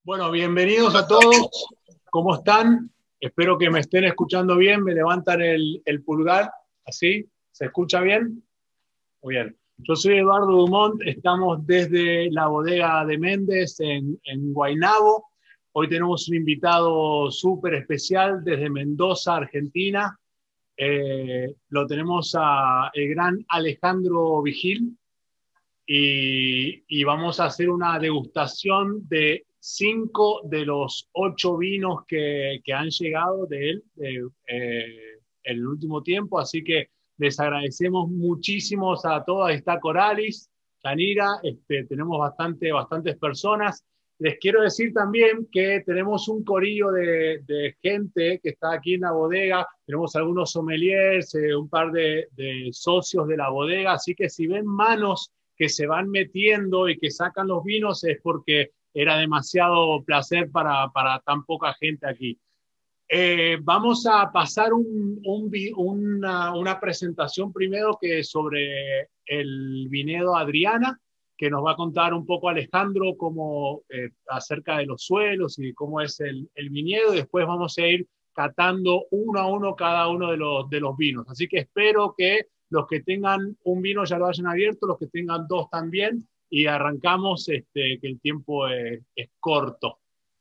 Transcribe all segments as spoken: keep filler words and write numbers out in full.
Bueno, bienvenidos a todos. ¿Cómo están? Espero que me estén escuchando bien. Me levantan el, el pulgar. ¿Así? ¿Se escucha bien? Muy bien. Yo soy Eduardo Dumont. Estamos desde la bodega de Méndez en, en Guaynabo. Hoy tenemos un invitado súper especial desde Mendoza, Argentina. Eh, lo tenemos a el gran Alejandro Vigil. Y, y vamos a hacer una degustación de cinco de los ocho vinos que, que han llegado de él de, eh, en el último tiempo. Así que les agradecemos muchísimo a todas. Está Coralis, Yanira, este, tenemos bastante, bastantes personas. Les quiero decir también que tenemos un corillo de, de gente que está aquí en la bodega. Tenemos algunos sommeliers, eh, un par de, de socios de la bodega. Así que si ven manos que se van metiendo y que sacan los vinos es porque era demasiado placer para, para tan poca gente aquí. Eh, vamos a pasar un, un, una, una presentación primero que sobre el viñedo Adriana, que nos va a contar un poco Alejandro cómo, eh, acerca de los suelos y cómo es el, el viñedo. Después vamos a ir catando uno a uno cada uno de los, de los vinos. Así que espero que los que tengan un vino ya lo hayan abierto, los que tengan dos también, y arrancamos, este, que el tiempo es, es corto.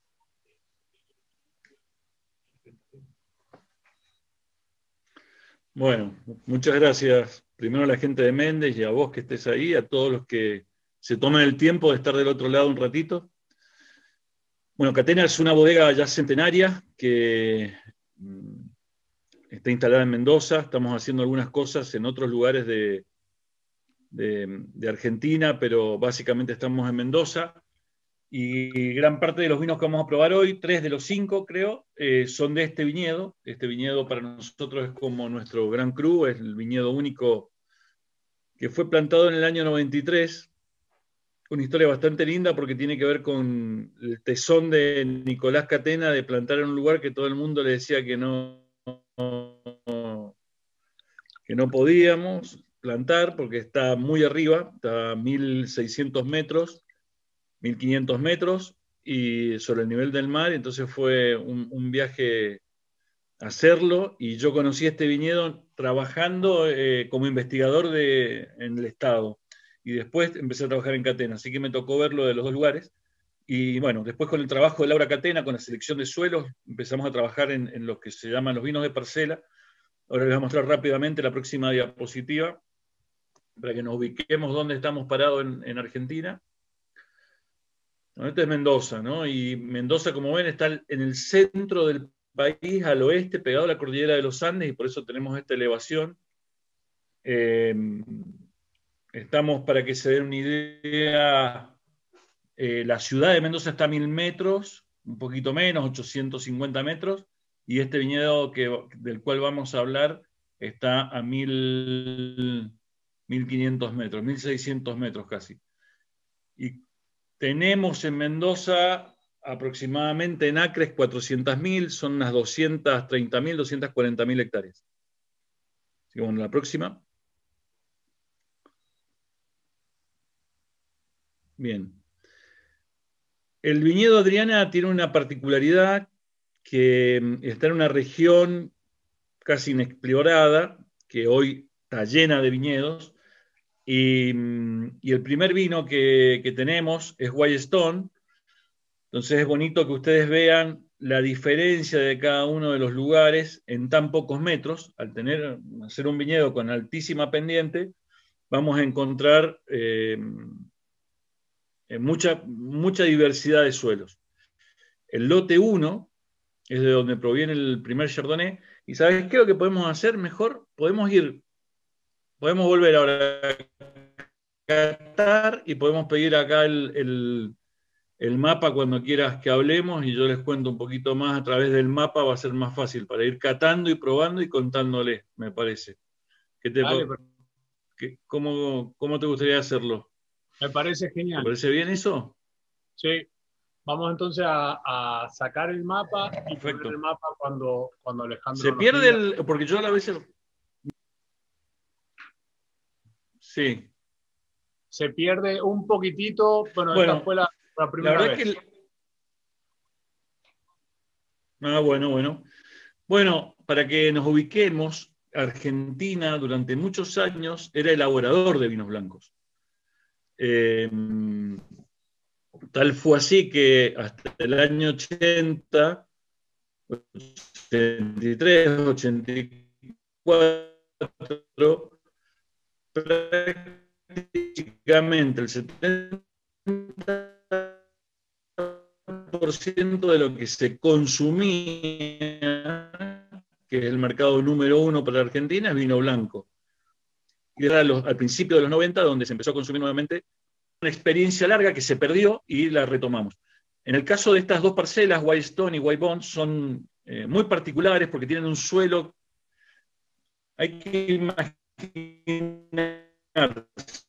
Bueno, muchas gracias primero a la gente de Méndez y a vos que estés ahí, a todos los que se tomen el tiempo de estar del otro lado un ratito. Bueno, Catena es una bodega ya centenaria que mm, está instalada en Mendoza. Estamos haciendo algunas cosas en otros lugares de, de, de Argentina, pero básicamente estamos en Mendoza. Y gran parte de los vinos que vamos a probar hoy, tres de los cinco creo, eh, son de este viñedo. Este viñedo para nosotros es como nuestro Gran Cru, es el viñedo único que fue plantado en el año noventa y tres. Una historia bastante linda porque tiene que ver con el tesón de Nicolás Catena de plantar en un lugar que todo el mundo le decía que no, que no podíamos plantar porque está muy arriba, está a mil seiscientos metros, mil quinientos metros y sobre el nivel del mar. Entonces fue un, un viaje a hacerlo, y yo conocí este viñedo trabajando eh, como investigador de, en el estado, y después empecé a trabajar en Catena, así que me tocó verlo de los dos lugares. Y bueno, después con el trabajo de Laura Catena, con la selección de suelos, empezamos a trabajar en, en lo que se llaman los vinos de parcela. Ahora les voy a mostrar rápidamente la próxima diapositiva para que nos ubiquemos dónde estamos parados en, en Argentina. Este es Mendoza, ¿no? Y Mendoza, como ven, está en el centro del país, al oeste, pegado a la cordillera de los Andes, y por eso tenemos esta elevación. Eh, estamos, para que se den una idea, eh, la ciudad de Mendoza está a mil metros, un poquito menos, ochocientos cincuenta metros, y este viñedo que, del cual vamos a hablar está a mil quinientos metros, mil seiscientos metros casi. Y tenemos en Mendoza aproximadamente en acres cuatrocientos mil, son unas doscientos treinta mil, doscientos cuarenta mil hectáreas. Así que bueno, la próxima. Bien. El viñedo Adriana tiene una particularidad, que está en una región casi inexplorada, que hoy está llena de viñedos, y, y el primer vino que, que tenemos es White Stone. Entonces es bonito que ustedes vean la diferencia de cada uno de los lugares en tan pocos metros. Al tener, hacer un viñedo con altísima pendiente, vamos a encontrar eh, mucha, mucha diversidad de suelos. El lote uno es de donde proviene el primer Chardonnay. ¿Y sabes qué es lo que podemos hacer mejor? Podemos ir, podemos volver ahora a catar y podemos pedir acá el, el el mapa cuando quieras que hablemos, y yo les cuento un poquito más a través del mapa. Va a ser más fácil para ir catando y probando y contándoles, me parece. ¿Qué te, Dale, qué, cómo, ¿Cómo te gustaría hacerlo? me parece ¿Te genial. parece bien eso? Sí, vamos entonces a, a sacar el mapa y poner Perfecto. el mapa cuando, cuando Se Alejandro nos pierde diga. el... Porque yo a veces... Sí. Se pierde un poquitito. Bueno, esta Bueno, fue la, la la primera verdad vez. que... El, Ah, bueno, bueno. Bueno, para que nos ubiquemos, Argentina durante muchos años era elaborador de vinos blancos. Eh, tal fue así que hasta el año ochenta, ochenta y tres, ochenta y cuatro, prácticamente el setenta por ciento de lo que se consumía, que es el mercado número uno para Argentina, es vino blanco. Y era los, al principio de los noventa donde se empezó a consumir nuevamente, una experiencia larga que se perdió y la retomamos. En el caso de estas dos parcelas, White Stone y White Bond, son eh, muy particulares porque tienen un suelo, hay que imaginarse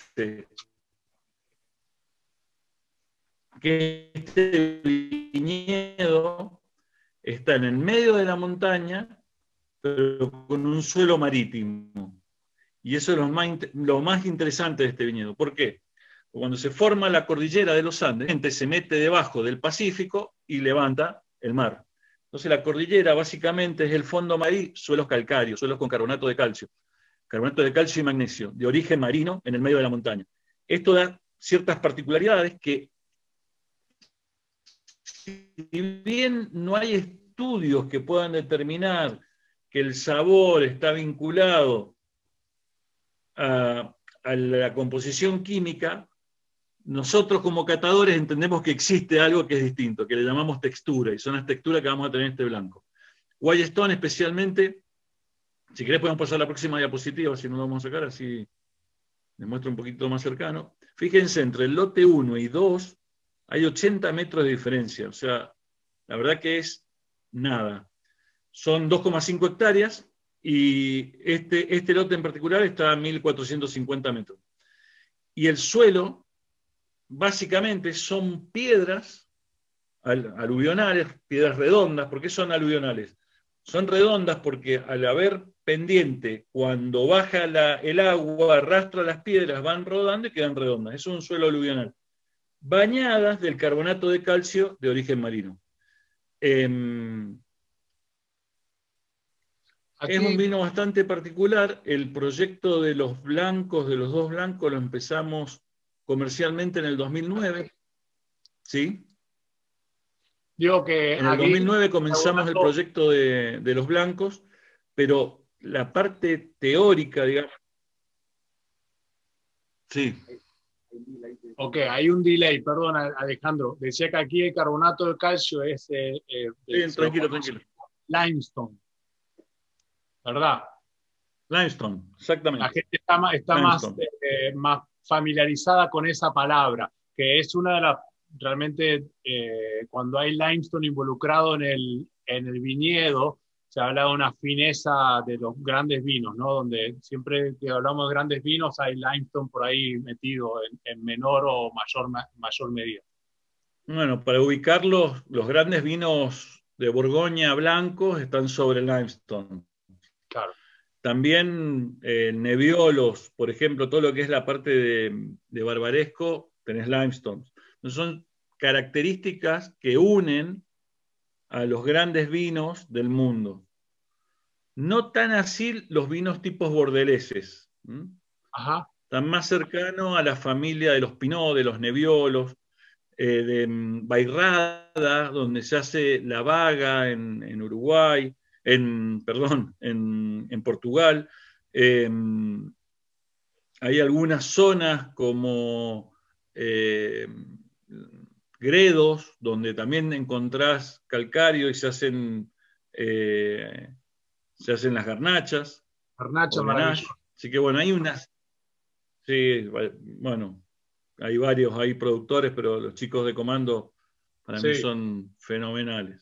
que este viñedo está en el medio de la montaña, pero con un suelo marítimo. Y eso es lo más, lo más interesante de este viñedo. ¿Por qué? Cuando se forma la cordillera de los Andes, se mete debajo del Pacífico y levanta el mar. Entonces la cordillera básicamente es el fondo marino, suelos calcáreos, suelos con carbonato de calcio, carbonato de calcio y magnesio, de origen marino en el medio de la montaña. Esto da ciertas particularidades que, si bien no hay estudios que puedan determinar que el sabor está vinculado a, a la composición química, nosotros como catadores entendemos que existe algo que es distinto, que le llamamos textura, y son las texturas que vamos a tener en este blanco. White Stone especialmente, si querés podemos pasar a la próxima diapositiva, si no lo vamos a sacar, así les muestro un poquito más cercano. Fíjense, entre el lote uno y dos hay ochenta metros de diferencia, o sea, la verdad que es nada. Son dos coma cinco hectáreas, y este, este lote en particular está a mil cuatrocientos cincuenta metros. Y el suelo, básicamente, son piedras aluvionales, piedras redondas. ¿Por qué son aluvionales? Son redondas porque al haber pendiente, cuando baja la, el agua, arrastra las piedras, van rodando y quedan redondas. Es un suelo aluvional. Bañadas del carbonato de calcio de origen marino. Eh, Aquí, es un vino bastante particular. El proyecto de los blancos, de los dos blancos, lo empezamos comercialmente en el dos mil nueve. ¿Sí? Digo que en el aquí, dos mil nueve comenzamos el proyecto de, de los blancos, pero la parte teórica, digamos... Sí. Ok, hay un delay, perdón Alejandro. Decía que aquí el carbonato de calcio es... Eh, eh, Bien, tranquilo, tranquilo. Limestone, ¿verdad? Limestone, exactamente. La gente está, más, está más, eh, más familiarizada con esa palabra, que es una de las... Realmente, eh, cuando hay limestone involucrado en el, en el viñedo, se habla de una fineza de los grandes vinos, ¿no? Donde siempre que hablamos de grandes vinos hay limestone por ahí metido en, en menor o mayor, mayor medida. Bueno, para ubicarlos, los grandes vinos de Borgoña blancos están sobre el limestone. Claro. También eh, Nebbiolos, por ejemplo, todo lo que es la parte de, de Barbaresco, tenés limestone. Son características que unen a los grandes vinos del mundo. No tan así los vinos tipos bordeleses. ¿Mm? Ajá. Están más cercanos a la familia de los Pinot, de los Nebbiolos, eh, de Bairrada, donde se hace la Vaga en, en Uruguay, en, perdón, en, en Portugal. Eh, hay algunas zonas como eh, Gredos, donde también encontrás calcario y se hacen, eh, se hacen las garnachas. Garnacha maravillosa. Así que bueno, hay unas... Sí, bueno, hay varios hay productores, pero los chicos de Comando para sí. mí son fenomenales.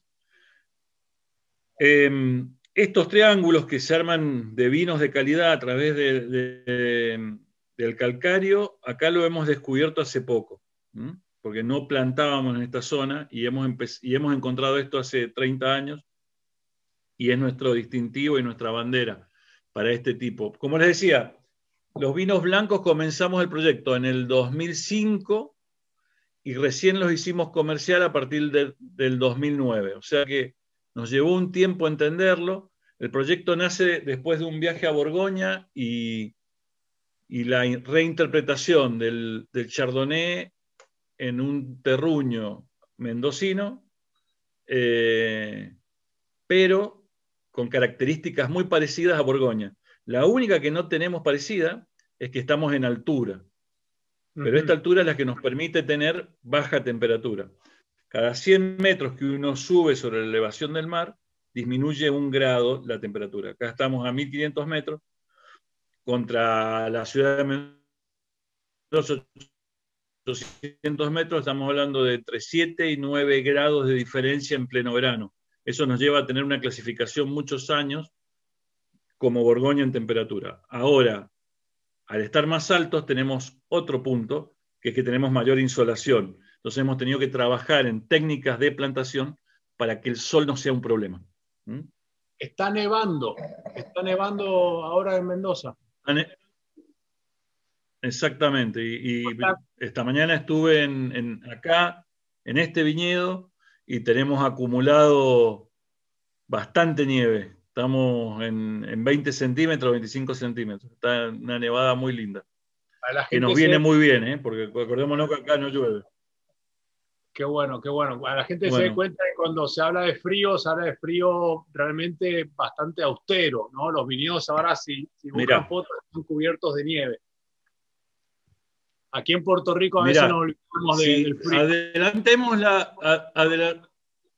Eh, estos triángulos que se arman de vinos de calidad a través de, de, de, del calcario, acá lo hemos descubierto hace poco, ¿m? Porque no plantábamos en esta zona y hemos, y hemos encontrado esto hace treinta años y es nuestro distintivo y nuestra bandera para este tipo. Como les decía, los vinos blancos comenzamos el proyecto en el dos mil cinco y recién los hicimos comercial a partir de, del dos mil nueve. O sea que nos llevó un tiempo entenderlo. El proyecto nace después de un viaje a Borgoña y, y la reinterpretación del, del Chardonnay en un terruño mendocino, eh, pero con características muy parecidas a Borgoña. La única que no tenemos parecida es que estamos en altura, pero Uh-huh. esta altura es la que nos permite tener baja temperatura. Cada cien metros que uno sube sobre la elevación del mar, disminuye un grado la temperatura. Acá estamos a mil quinientos metros, contra la ciudad de Mendoza, ochocientos metros, estamos hablando de entre siete y nueve grados de diferencia en pleno verano. Eso nos lleva a tener una clasificación muchos años como Borgoña en temperatura. Ahora, al estar más altos, tenemos otro punto, que es que tenemos mayor insolación. Entonces hemos tenido que trabajar en técnicas de plantación para que el sol no sea un problema. ¿Mm? Está nevando, está nevando ahora en Mendoza. Exactamente, y, y esta mañana estuve en, en acá, en este viñedo, y tenemos acumulado bastante nieve. Estamos en, en veinte centímetros, veinticinco centímetros. Está una nevada muy linda. A la Que gente nos viene se... muy bien, ¿eh? Porque acordémonos que acá no llueve. Qué bueno, qué bueno. A la gente se da Bueno, cuenta que cuando se habla de frío, se habla de frío realmente bastante austero, ¿no? Los viñedos ahora, si, si buscan mirá, fotos, están cubiertos de nieve. Aquí en Puerto Rico a veces nos mirá, olvidamos de- del si frío. adelantemos la, a- adela-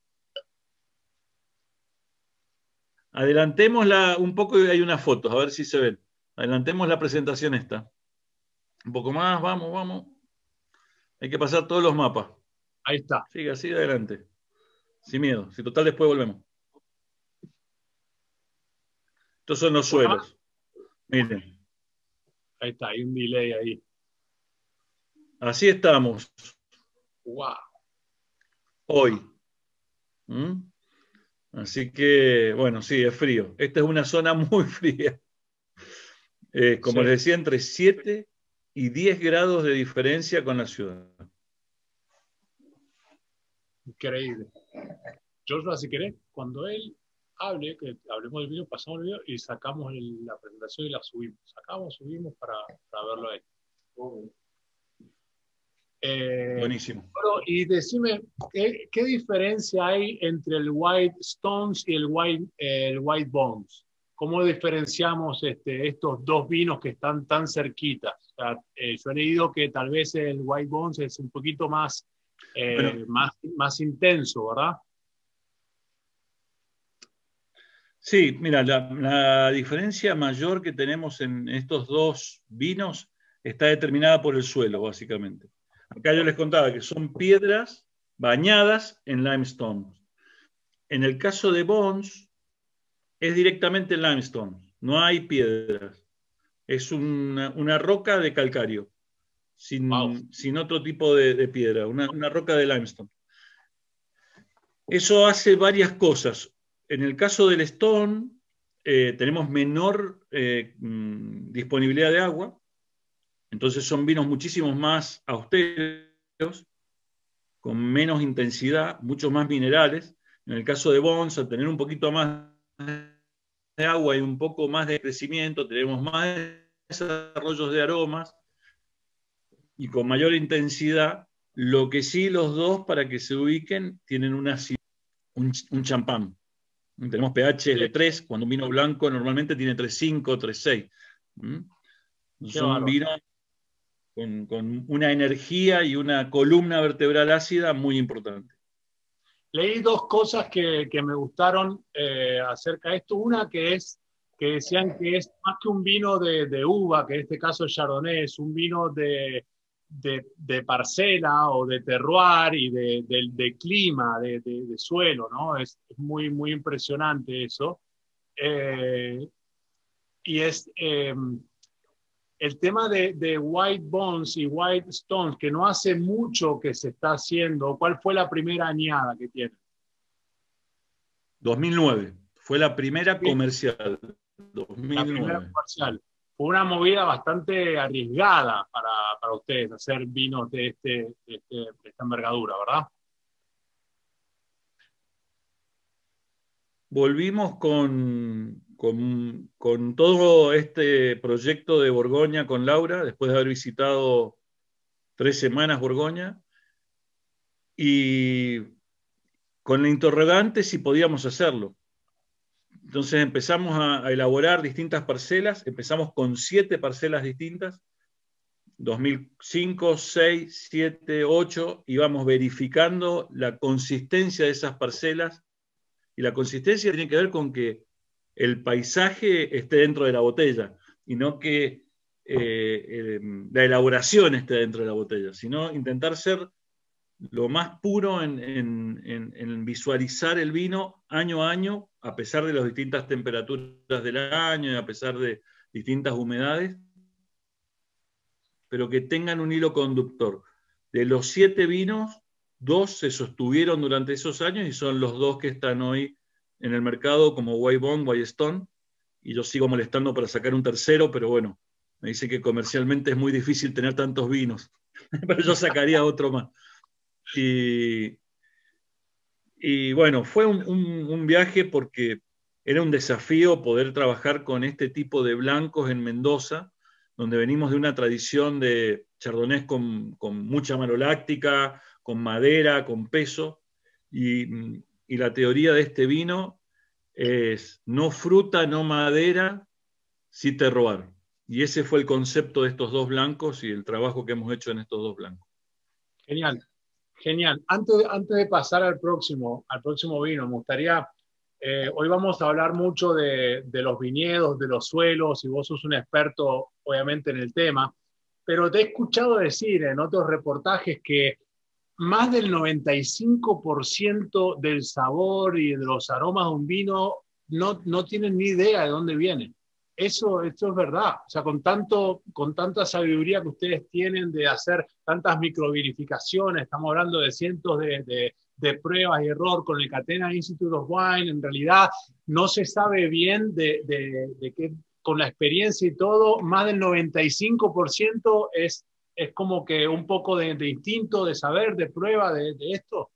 adelantémosla un poco y hay unas fotos, a ver si se ven. Adelantemos la presentación esta. Un poco más, vamos, vamos. Hay que pasar todos los mapas. Ahí está. Sigue así adelante. Sin miedo. Si total después volvemos. Estos son los suelos. Miren. Ahí está, hay un delay ahí. Así estamos. Wow. Hoy. ¿Mm? Así que, bueno, sí, es frío. Esta es una zona muy fría. Eh, como Sí. les decía, entre siete y diez grados de diferencia con la ciudad. Increíble. Joshua, si querés, cuando él hable, que hablemos del video, pasamos el video y sacamos el, la presentación y la subimos. Sacamos, subimos para, para verlo ahí. Eh, Buenísimo. bueno, y decime, ¿qué, ¿qué diferencia hay entre el White Stones y el White, eh, el White Bones? ¿Cómo diferenciamos este, estos dos vinos que están tan cerquitas? O sea, eh, yo he leído que tal vez el White Bones es un poquito más, eh, Bueno, más, más intenso, ¿verdad? sí, mira, la, la diferencia mayor que tenemos en estos dos vinos está determinada por el suelo, básicamente. Acá yo les contaba que son piedras bañadas en limestone. En el caso de Bones, es directamente limestone, no hay piedras. Es una, una roca de calcario, Wow. sin, sin otro tipo de, de piedra, una, una roca de limestone. Eso hace varias cosas. En el caso del Stone, eh, tenemos menor eh, mm, disponibilidad de agua, entonces son vinos muchísimo más austeros, con menos intensidad, muchos más minerales. En el caso de Bones, al tener un poquito más de agua y un poco más de crecimiento, tenemos más desarrollos de aromas y con mayor intensidad. Lo que sí, los dos, para que se ubiquen, tienen una, un, un champán. Tenemos pH de tres, cuando un vino blanco normalmente tiene tres punto cinco, tres punto seis. ¿Mm? Son vinos con, con una energía y una columna vertebral ácida muy importante. Leí dos cosas que, que me gustaron eh, acerca de esto. Una que es que decían que es más que un vino de, de uva, que en este caso es Chardonnay, es un vino de, de, de parcela o de terroir y de, de, de clima, de, de, de suelo, ¿no? Es, es muy, muy impresionante eso. Eh, y es... Eh, el tema de, de White Bones y White Stones, que no hace mucho que se está haciendo, ¿cuál fue la primera añada que tiene? dos mil nueve, fue la primera Sí, comercial. la primera dos mil nueve. comercial. Fue una movida bastante arriesgada para, para ustedes hacer vinos de, este, de, este, de esta envergadura, ¿verdad? volvimos con, con, con todo este proyecto de Borgoña con Laura, después de haber visitado tres semanas Borgoña, y con la interrogante si podíamos hacerlo. Entonces empezamos a, a elaborar distintas parcelas, empezamos con siete parcelas distintas, dos mil cinco, seis, siete, ocho, íbamos verificando la consistencia de esas parcelas, y la consistencia tiene que ver con que el paisaje esté dentro de la botella, y no que eh, eh, la elaboración esté dentro de la botella, sino intentar ser lo más puro en, en, en, en visualizar el vino año a año, a pesar de las distintas temperaturas del año y a pesar de distintas humedades, pero que tengan un hilo conductor. De los siete vinos, dos se sostuvieron durante esos años y son los dos que están hoy en el mercado como White Bond, White Stone, y yo sigo molestando para sacar un tercero, pero bueno, me dice que comercialmente es muy difícil tener tantos vinos, pero yo sacaría otro más. Y, y bueno, fue un, un, un viaje porque era un desafío poder trabajar con este tipo de blancos en Mendoza, donde venimos de una tradición de chardonnays con, con mucha maloláctica, con madera, con peso, y, y la teoría de este vino es no fruta, no madera, sí terroir. Y ese fue el concepto de estos dos blancos y el trabajo que hemos hecho en estos dos blancos. Genial, genial. Antes, antes de pasar al próximo, al próximo vino, me gustaría, eh, hoy vamos a hablar mucho de, de los viñedos, de los suelos, y vos sos un experto, obviamente, en el tema, pero te he escuchado decir en otros reportajes que más del noventa y cinco por ciento del sabor y de los aromas de un vino no, no tienen ni idea de dónde viene. Eso, eso es verdad. O sea, con, tanto, con tanta sabiduría que ustedes tienen de hacer tantas microvinificaciones, estamos hablando de cientos de, de, de pruebas y error con el Catena Institute of Wine, en realidad no se sabe bien de, de, de qué, con la experiencia y todo, más del noventa y cinco por ciento es es como que un poco de, de instinto, de saber, de prueba de, de esto.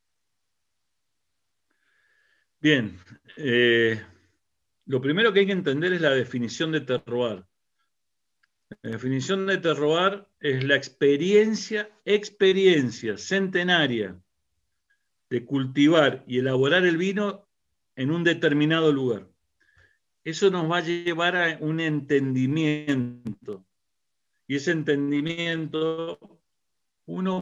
Bien, eh, lo primero que hay que entender es la definición de terroir. La definición de terroir es la experiencia, experiencia centenaria de cultivar y elaborar el vino en un determinado lugar. Eso nos va a llevar a un entendimiento. Y ese entendimiento uno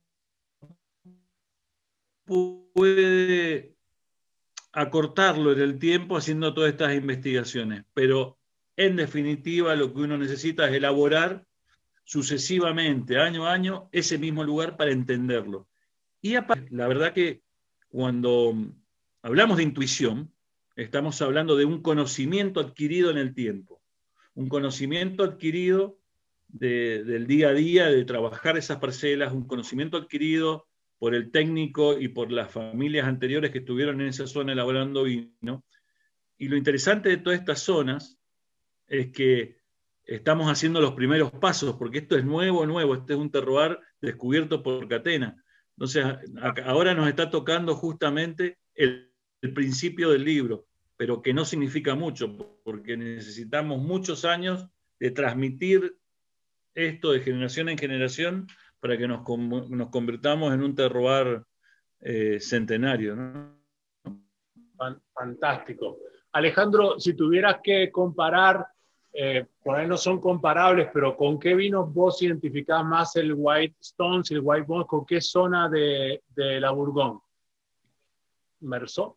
puede acortarlo en el tiempo haciendo todas estas investigaciones, pero en definitiva lo que uno necesita es elaborar sucesivamente, año a año, ese mismo lugar para entenderlo. Y aparte, la verdad que cuando hablamos de intuición, estamos hablando de un conocimiento adquirido en el tiempo, un conocimiento adquirido de, del día a día, de trabajar esas parcelas, un conocimiento adquirido por el técnico y por las familias anteriores que estuvieron en esa zona elaborando vino. Y lo interesante de todas estas zonas es que estamos haciendo los primeros pasos, porque esto es nuevo, nuevo, este es un terroir descubierto por Catena. Entonces, ahora nos está tocando justamente el, el principio del libro, pero que no significa mucho, porque necesitamos muchos años de transmitir esto de generación en generación para que nos, nos convirtamos en un terroir eh, centenario, ¿no? Fantástico. Alejandro, si tuvieras que comparar, eh, por ahí no son comparables, pero ¿con qué vinos vos identificás más el White Stones y el White Bond? ¿Con qué zona de, de la Bourgogne? ¿Meursault?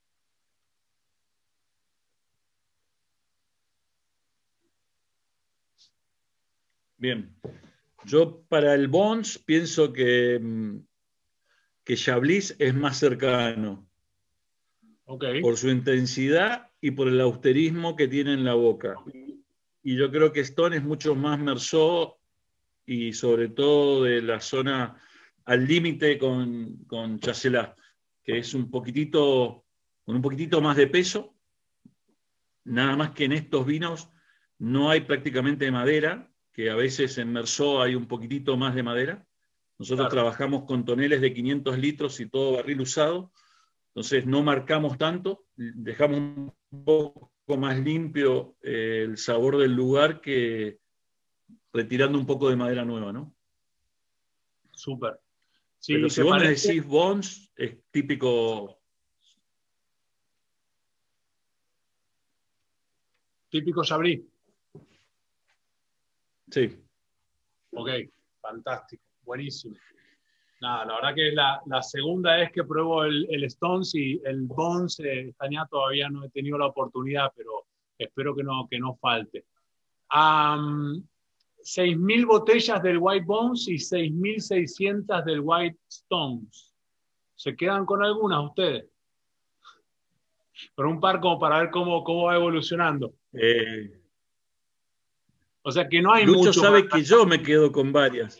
Bien. Yo para el Bons pienso que, que Chablis es más cercano. Okay. Por su intensidad y por el austerismo que tiene en la boca. Y yo creo que Stone es mucho más Meursault y sobre todo de la zona al límite con, con Chasselas, que es un poquitito, con un poquitito más de peso. Nada más que en estos vinos no hay prácticamente madera, que a veces en Meursault hay un poquitito más de madera. Nosotros claro. trabajamos con toneles de quinientos litros y todo barril usado. Entonces no marcamos tanto, dejamos un poco más limpio eh, el sabor del lugar que retirando un poco de madera nueva, ¿no? Súper. Pero Si si te vos me parece, decís Bones, es típico. típico Chablis. Sí. Ok, fantástico, buenísimo. Nada, la verdad que es la, la segunda vez que pruebo el, el Stones y el Bones, eh, Estañá todavía no he tenido la oportunidad, pero espero que no, que no falte. Um, seis mil botellas del White Bones y seis mil seiscientas del White Stones. ¿Se quedan con algunas ustedes? Con un par como para ver cómo, cómo va evolucionando. Eh, O sea que no hay Lucho mucho para... sabe que yo me quedo con varias.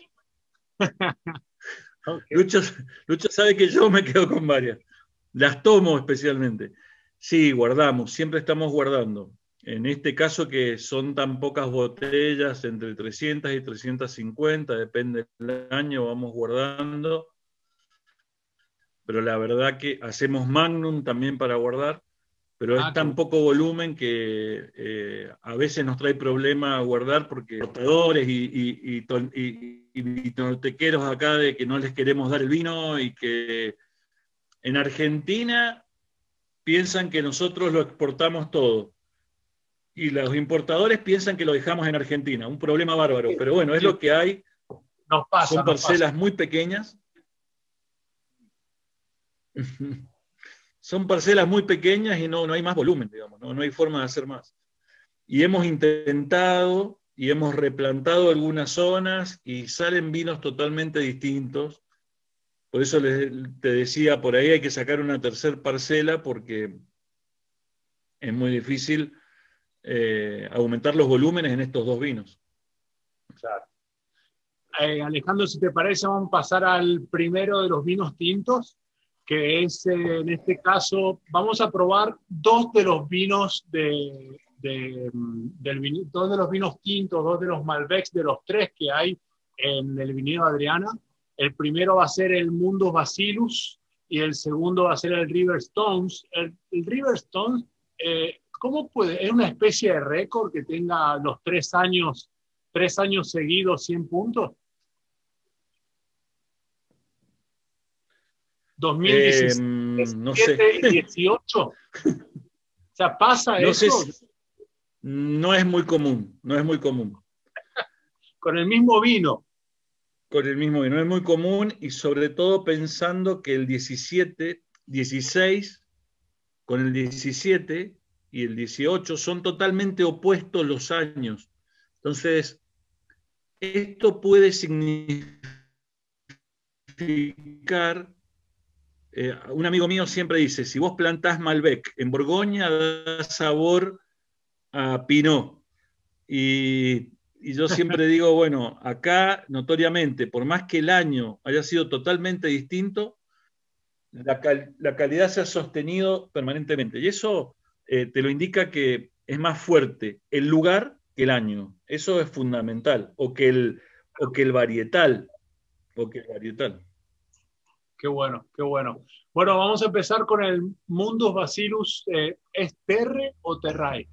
Okay. Lucho, Lucho sabe que yo me quedo con varias. Las tomo especialmente. Sí, guardamos, siempre estamos guardando. En este caso que son tan pocas botellas, entre trescientas y trescientas cincuenta, depende del año, vamos guardando. Pero la verdad que hacemos Magnum también para guardar, pero Ah, es qué tan bueno. poco volumen que eh, a veces nos trae problema guardar porque portadores y, y, y, y, y vinotequeros acá de que no les queremos dar el vino y que en Argentina piensan que nosotros lo exportamos todo. Y los importadores piensan que lo dejamos en Argentina. Un problema bárbaro. Sí, Pero bueno, es sí, lo que hay. nos pasa, Son nos pasa. parcelas muy pequeñas. Son parcelas muy pequeñas y no, no hay más volumen, digamos. No, no hay forma de hacer más. Y hemos intentado y hemos replantado algunas zonas y salen vinos totalmente distintos. Por eso les, te decía, por ahí hay que sacar una tercer parcela porque es muy difícil eh, aumentar los volúmenes en estos dos vinos. Claro. Eh, Alejandro, si te parece, vamos a pasar al primero de los vinos tintos, que es, eh, en este caso, vamos a probar dos de los vinos de, de, del, dos de los vinos tintos, dos de los Malbecs, de los tres que hay en el viñedo Adriana. El primero va a ser el Mundus Bacillus y el segundo va a ser el River Stones. El, el River Stones, eh, ¿cómo puede? ¿Es una especie de récord que tenga los tres años, tres años seguidos cien puntos? Eh, dos mil diecisiete no sé, y dieciocho. O sea, ¿pasa no sé, eso si, no es muy común, no es muy común. con el mismo vino? Con el mismo vino, no es muy común y sobre todo pensando que el diecisiete, dieciséis, con el diecisiete y el dieciocho son totalmente opuestos los años. Entonces, esto puede significar, eh, un amigo mío siempre dice, si vos plantás Malbec en Borgoña, da sabor a Pinot. Y, y yo siempre digo, bueno, acá notoriamente, por más que el año haya sido totalmente distinto, la, cal la calidad se ha sostenido permanentemente. Y eso eh, te lo indica que es más fuerte el lugar que el año. Eso es fundamental. O que el, o que el varietal. O que el varietal. Qué bueno, qué bueno. Bueno, vamos a empezar con el Mundus Bacillus. Eh, ¿Es Terre o Terray?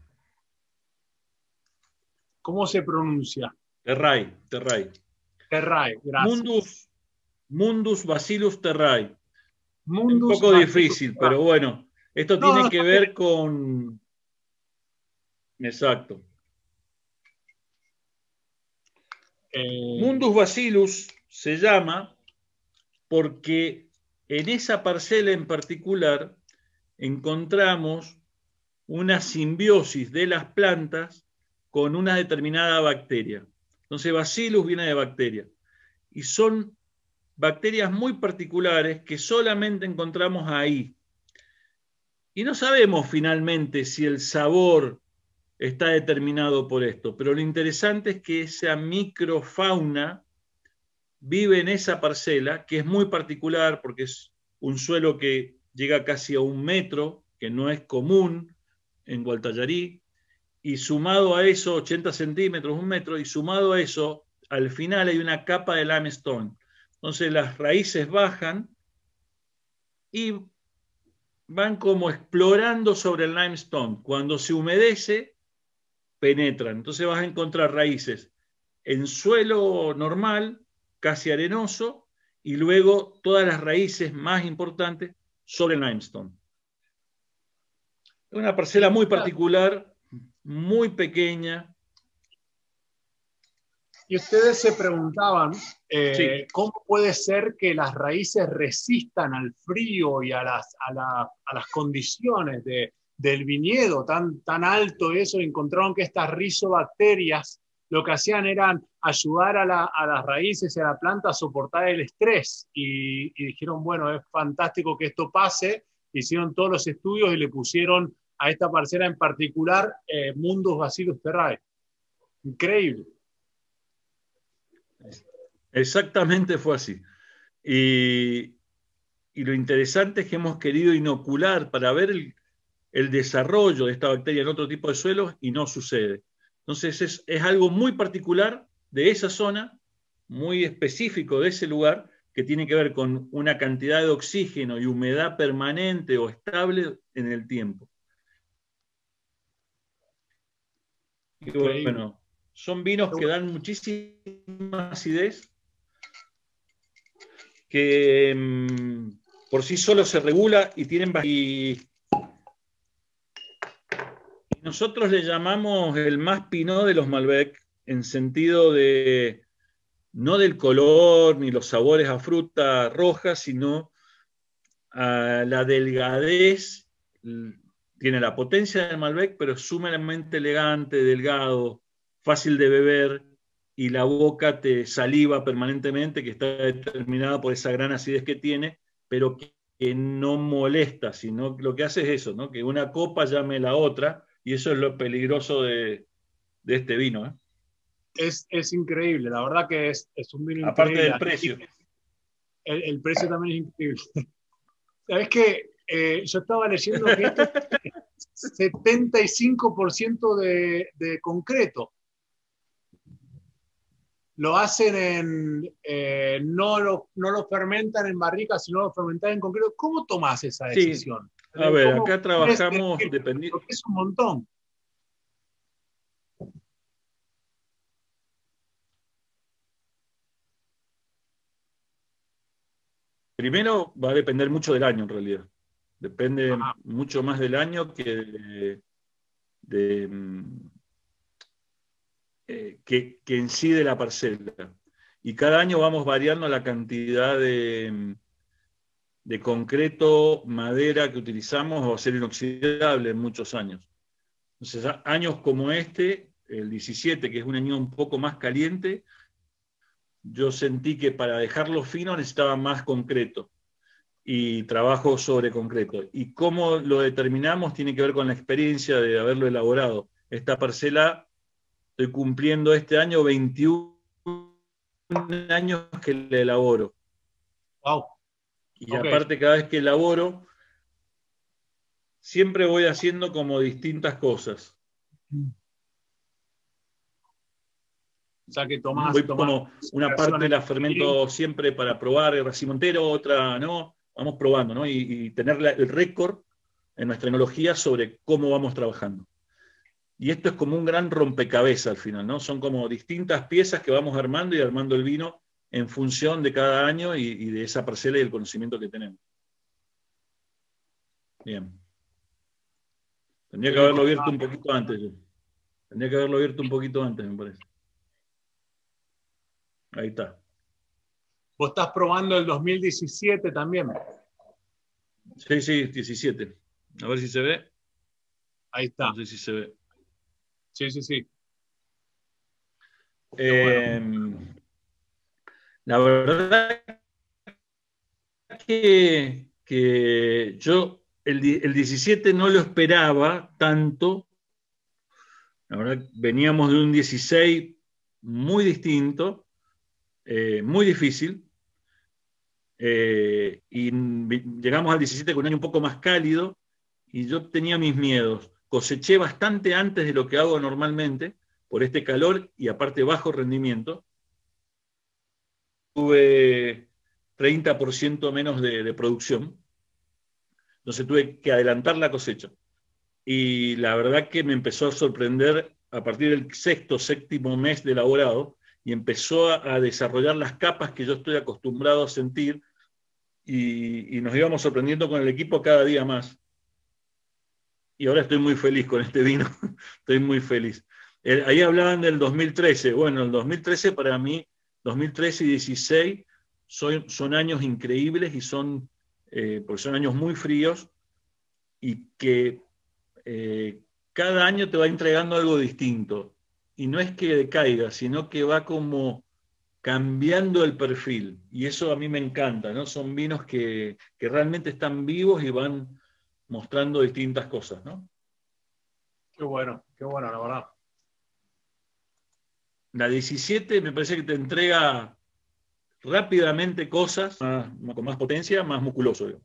¿Cómo se pronuncia? Terray, Terray. Terray, gracias. Mundus, Mundus Bacillus Terray. Es un Mundus poco Bacillus difícil, Terray. pero bueno, esto No, no, tiene que está bien. ver con... Exacto. Eh, Mundus Bacillus se llama porque en esa parcela en particular encontramos una simbiosis de las plantas con una determinada bacteria. Entonces, Bacillus viene de bacteria. Y son bacterias muy particulares que solamente encontramos ahí. Y no sabemos finalmente si el sabor está determinado por esto, pero lo interesante es que esa microfauna vive en esa parcela, que es muy particular porque es un suelo que llega casi a un metro, que no es común en Gualtallarí, y sumado a eso, ochenta centímetros, un metro, y sumado a eso, al final hay una capa de limestone. Entonces las raíces bajan y van como explorando sobre el limestone. Cuando se humedece, penetran. Entonces vas a encontrar raíces en suelo normal, casi arenoso, y luego todas las raíces más importantes sobre el limestone. Es una parcela muy particular, muy pequeña. Y ustedes se preguntaban, eh, Sí. ¿cómo puede ser que las raíces resistan al frío y a las, a la, a las condiciones de, del viñedo tan, tan alto? Eso, encontraron que estas rizobacterias lo que hacían era ayudar a, la, a las raíces y a la planta a soportar el estrés. Y, y dijeron, bueno, es fantástico que esto pase. Hicieron todos los estudios y le pusieron a esta parcela en particular eh, Mundus Bacillus terrae. Increíble. Exactamente fue así. Y, y lo interesante es que hemos querido inocular para ver el, el desarrollo de esta bacteria en otro tipo de suelos y no sucede. Entonces es, es algo muy particular de esa zona, muy específico de ese lugar, que tiene que ver con una cantidad de oxígeno y humedad permanente o estable en el tiempo. Y bueno, son vinos que dan muchísima acidez, que mmm, por sí solo se regula y tienen... Y nosotros le llamamos el más pinot de los Malbec, en sentido de, no del color ni los sabores a fruta roja, sino a la delgadez. Tiene la potencia del Malbec, pero es sumamente elegante, delgado, fácil de beber, y la boca te saliva permanentemente, que está determinada por esa gran acidez que tiene, pero que, que no molesta, sino lo que hace es eso, ¿no? Que una copa llame la otra, y eso es lo peligroso de, de este vino, ¿eh? Es, es increíble, la verdad que es, es un vino Aparte increíble. del precio. El, el precio también es increíble. ¿Sabes qué? Eh, yo estaba leyendo que esto es setenta y cinco por ciento de, de concreto. Lo hacen en, eh, no, lo, no lo fermentan en barricas, sino lo fermentan en concreto. ¿Cómo tomás esa decisión? Sí, a ver, ¿Cómo acá trabajamos dependiendo. Porque es un montón. Primero va a depender mucho del año en realidad. Depende Ajá. mucho más del año que de, de, eh, que, que en sí de la parcela. Y cada año vamos variando la cantidad de, de concreto, madera que utilizamos, o acero inoxidable en muchos años. Entonces, años como este, el diecisiete, que es un año un poco más caliente, yo sentí que para dejarlo fino necesitaba más concreto. Y trabajo sobre concreto. Y cómo lo determinamos tiene que ver con la experiencia de haberlo elaborado. Esta parcela, estoy cumpliendo este año veintiún años que la elaboro. Wow. Y Okay. aparte, cada vez que elaboro, siempre voy haciendo como distintas cosas. O sea que tomás, voy tomás como una parte la fermento siempre para probar el racimo entero, otra no. Vamos probando, ¿no? Y, y tener la, el récord en nuestra enología sobre cómo vamos trabajando. Y esto es como un gran rompecabezas al final, ¿no? Son como distintas piezas que vamos armando y armando el vino en función de cada año y, y de esa parcela y el conocimiento que tenemos. Bien. Tendría que haberlo abierto un poquito antes. Yo. Tendría que haberlo abierto un poquito antes, me parece. Ahí está. Vos estás probando el dos mil diecisiete también. Sí, sí, diecisiete. A ver si se ve. Ahí está. No sé si se ve. Sí, sí, sí. Eh, bueno. La verdad que, que yo el, el diecisiete no lo esperaba tanto. La verdad, veníamos de un dieciséis muy distinto, eh, muy difícil. Eh, y llegamos al diecisiete con un año un poco más cálido y yo tenía mis miedos. Coseché bastante antes de lo que hago normalmente por este calor y aparte bajo rendimiento. Tuve treinta por ciento menos de, de producción. Entonces tuve que adelantar la cosecha. Y la verdad que me empezó a sorprender a partir del sexto, séptimo mes de elaborado, y empezó a, a desarrollar las capas que yo estoy acostumbrado a sentir, y, y nos íbamos sorprendiendo con el equipo cada día más. Y ahora estoy muy feliz con este vino, estoy muy feliz. El, ahí hablaban del dos mil trece, bueno, el dos mil trece para mí, dos mil trece y dieciséis son, son años increíbles y son, eh, porque son años muy fríos y que eh, cada año te va entregando algo distinto. Y no es que decaiga, sino que va como cambiando el perfil. Y eso a mí me encanta, ¿no? Son vinos que, que realmente están vivos y van mostrando distintas cosas, ¿no? Qué bueno, qué bueno, la verdad. La diecisiete me parece que te entrega rápidamente cosas más, con más potencia, más musculoso. Digo.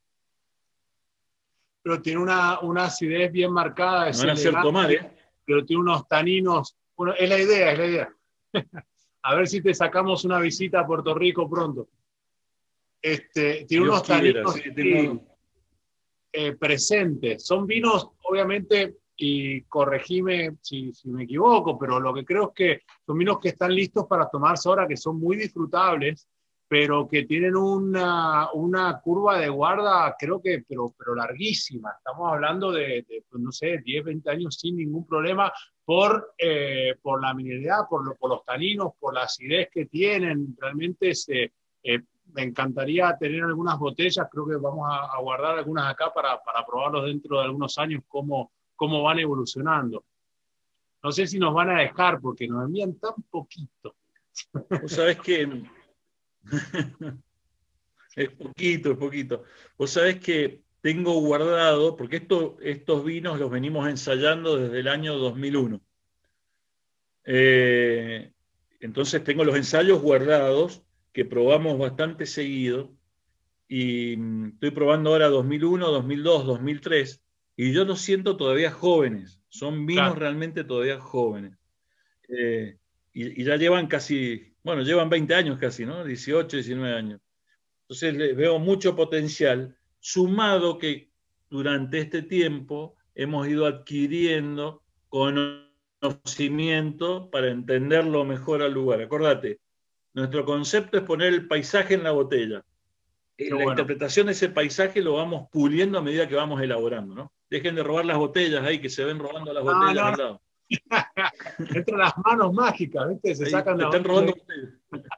Pero tiene una, una acidez bien marcada, Me es van a hacer elegante, tomar, ¿eh? pero tiene unos taninos. Bueno, es la idea, es la idea. A ver si te sacamos una visita a Puerto Rico pronto. Este, tiene Dios unos quiera, taninos sí, tengo... eh, presentes. Son vinos, obviamente, y corregime si, si me equivoco, pero lo que creo es que son vinos que están listos para tomarse ahora, que son muy disfrutables, pero que tienen una, una curva de guarda, creo que, pero, pero larguísima. Estamos hablando de, de pues, no sé, diez, veinte años sin ningún problema por, eh, por la mineralidad, por, lo, por los taninos, por la acidez que tienen. Realmente se, eh, me encantaría tener algunas botellas, creo que vamos a, a guardar algunas acá para, para probarlos dentro de algunos años, cómo, cómo van evolucionando. No sé si nos van a dejar, porque nos envían tan poquito. Vos sabés que... es poquito, es poquito. Vos sabés que tengo guardado, porque esto, estos vinos los venimos ensayando desde el año dos mil uno. Eh, entonces tengo los ensayos guardados, que probamos bastante seguido, y mm, estoy probando ahora dos mil uno, dos mil dos, dos mil tres, y yo los siento todavía jóvenes, son vinos Claro. realmente todavía jóvenes. Eh, y, y ya llevan casi, bueno, llevan veinte años casi, ¿no? dieciocho, diecinueve años. Entonces les veo mucho potencial, sumado que durante este tiempo hemos ido adquiriendo conocimiento para entenderlo mejor al lugar. Acordate, nuestro concepto es poner el paisaje en la botella. Qué La bueno. interpretación de ese paisaje lo vamos puliendo a medida que vamos elaborando, ¿no? Dejen de robar las botellas ahí, que se ven robando las Ah, botellas no, al no. lado. Entre las manos mágicas, ¿viste? Se Ahí sacan te la están botella. robando botellas.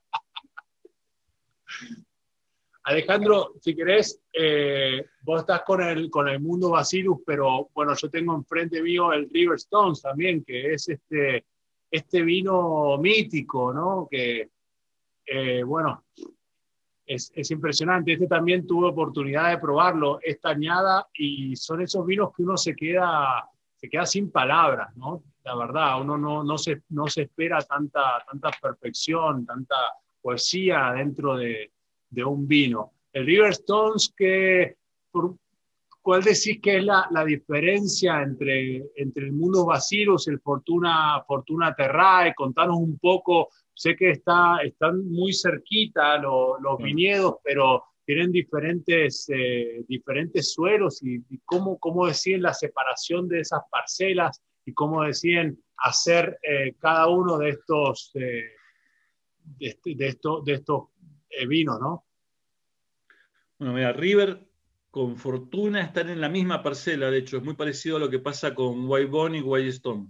Alejandro, si querés, eh, vos estás con el, con el Mundo Bacillus, pero bueno, yo tengo enfrente mío el River Stones también, que es este, este vino mítico, ¿no? Que, eh, bueno, es, es impresionante. Este también tuve oportunidad de probarlo, esta añada, y son esos vinos que uno se queda, se queda sin palabras, ¿no? La verdad, uno no, no, se, no se espera tanta, tanta perfección, tanta poesía dentro de, de un vino. El River Stones, que, por, ¿cuál decís que es la, la diferencia entre, entre el Mundo Bacillus y el Fortuna, Fortuna Terrae? Contanos un poco. Sé que está, están muy cerquita los, los Bueno, viñedos, pero tienen diferentes, eh, diferentes suelos y, y cómo, cómo deciden la separación de esas parcelas y cómo deciden hacer eh, cada uno de estos, eh, de, este, de, esto, de estos eh, vinos, ¿no? bueno, mira, River con Fortuna están en la misma parcela, de hecho, es muy parecido a lo que pasa con White Bone y White Stone.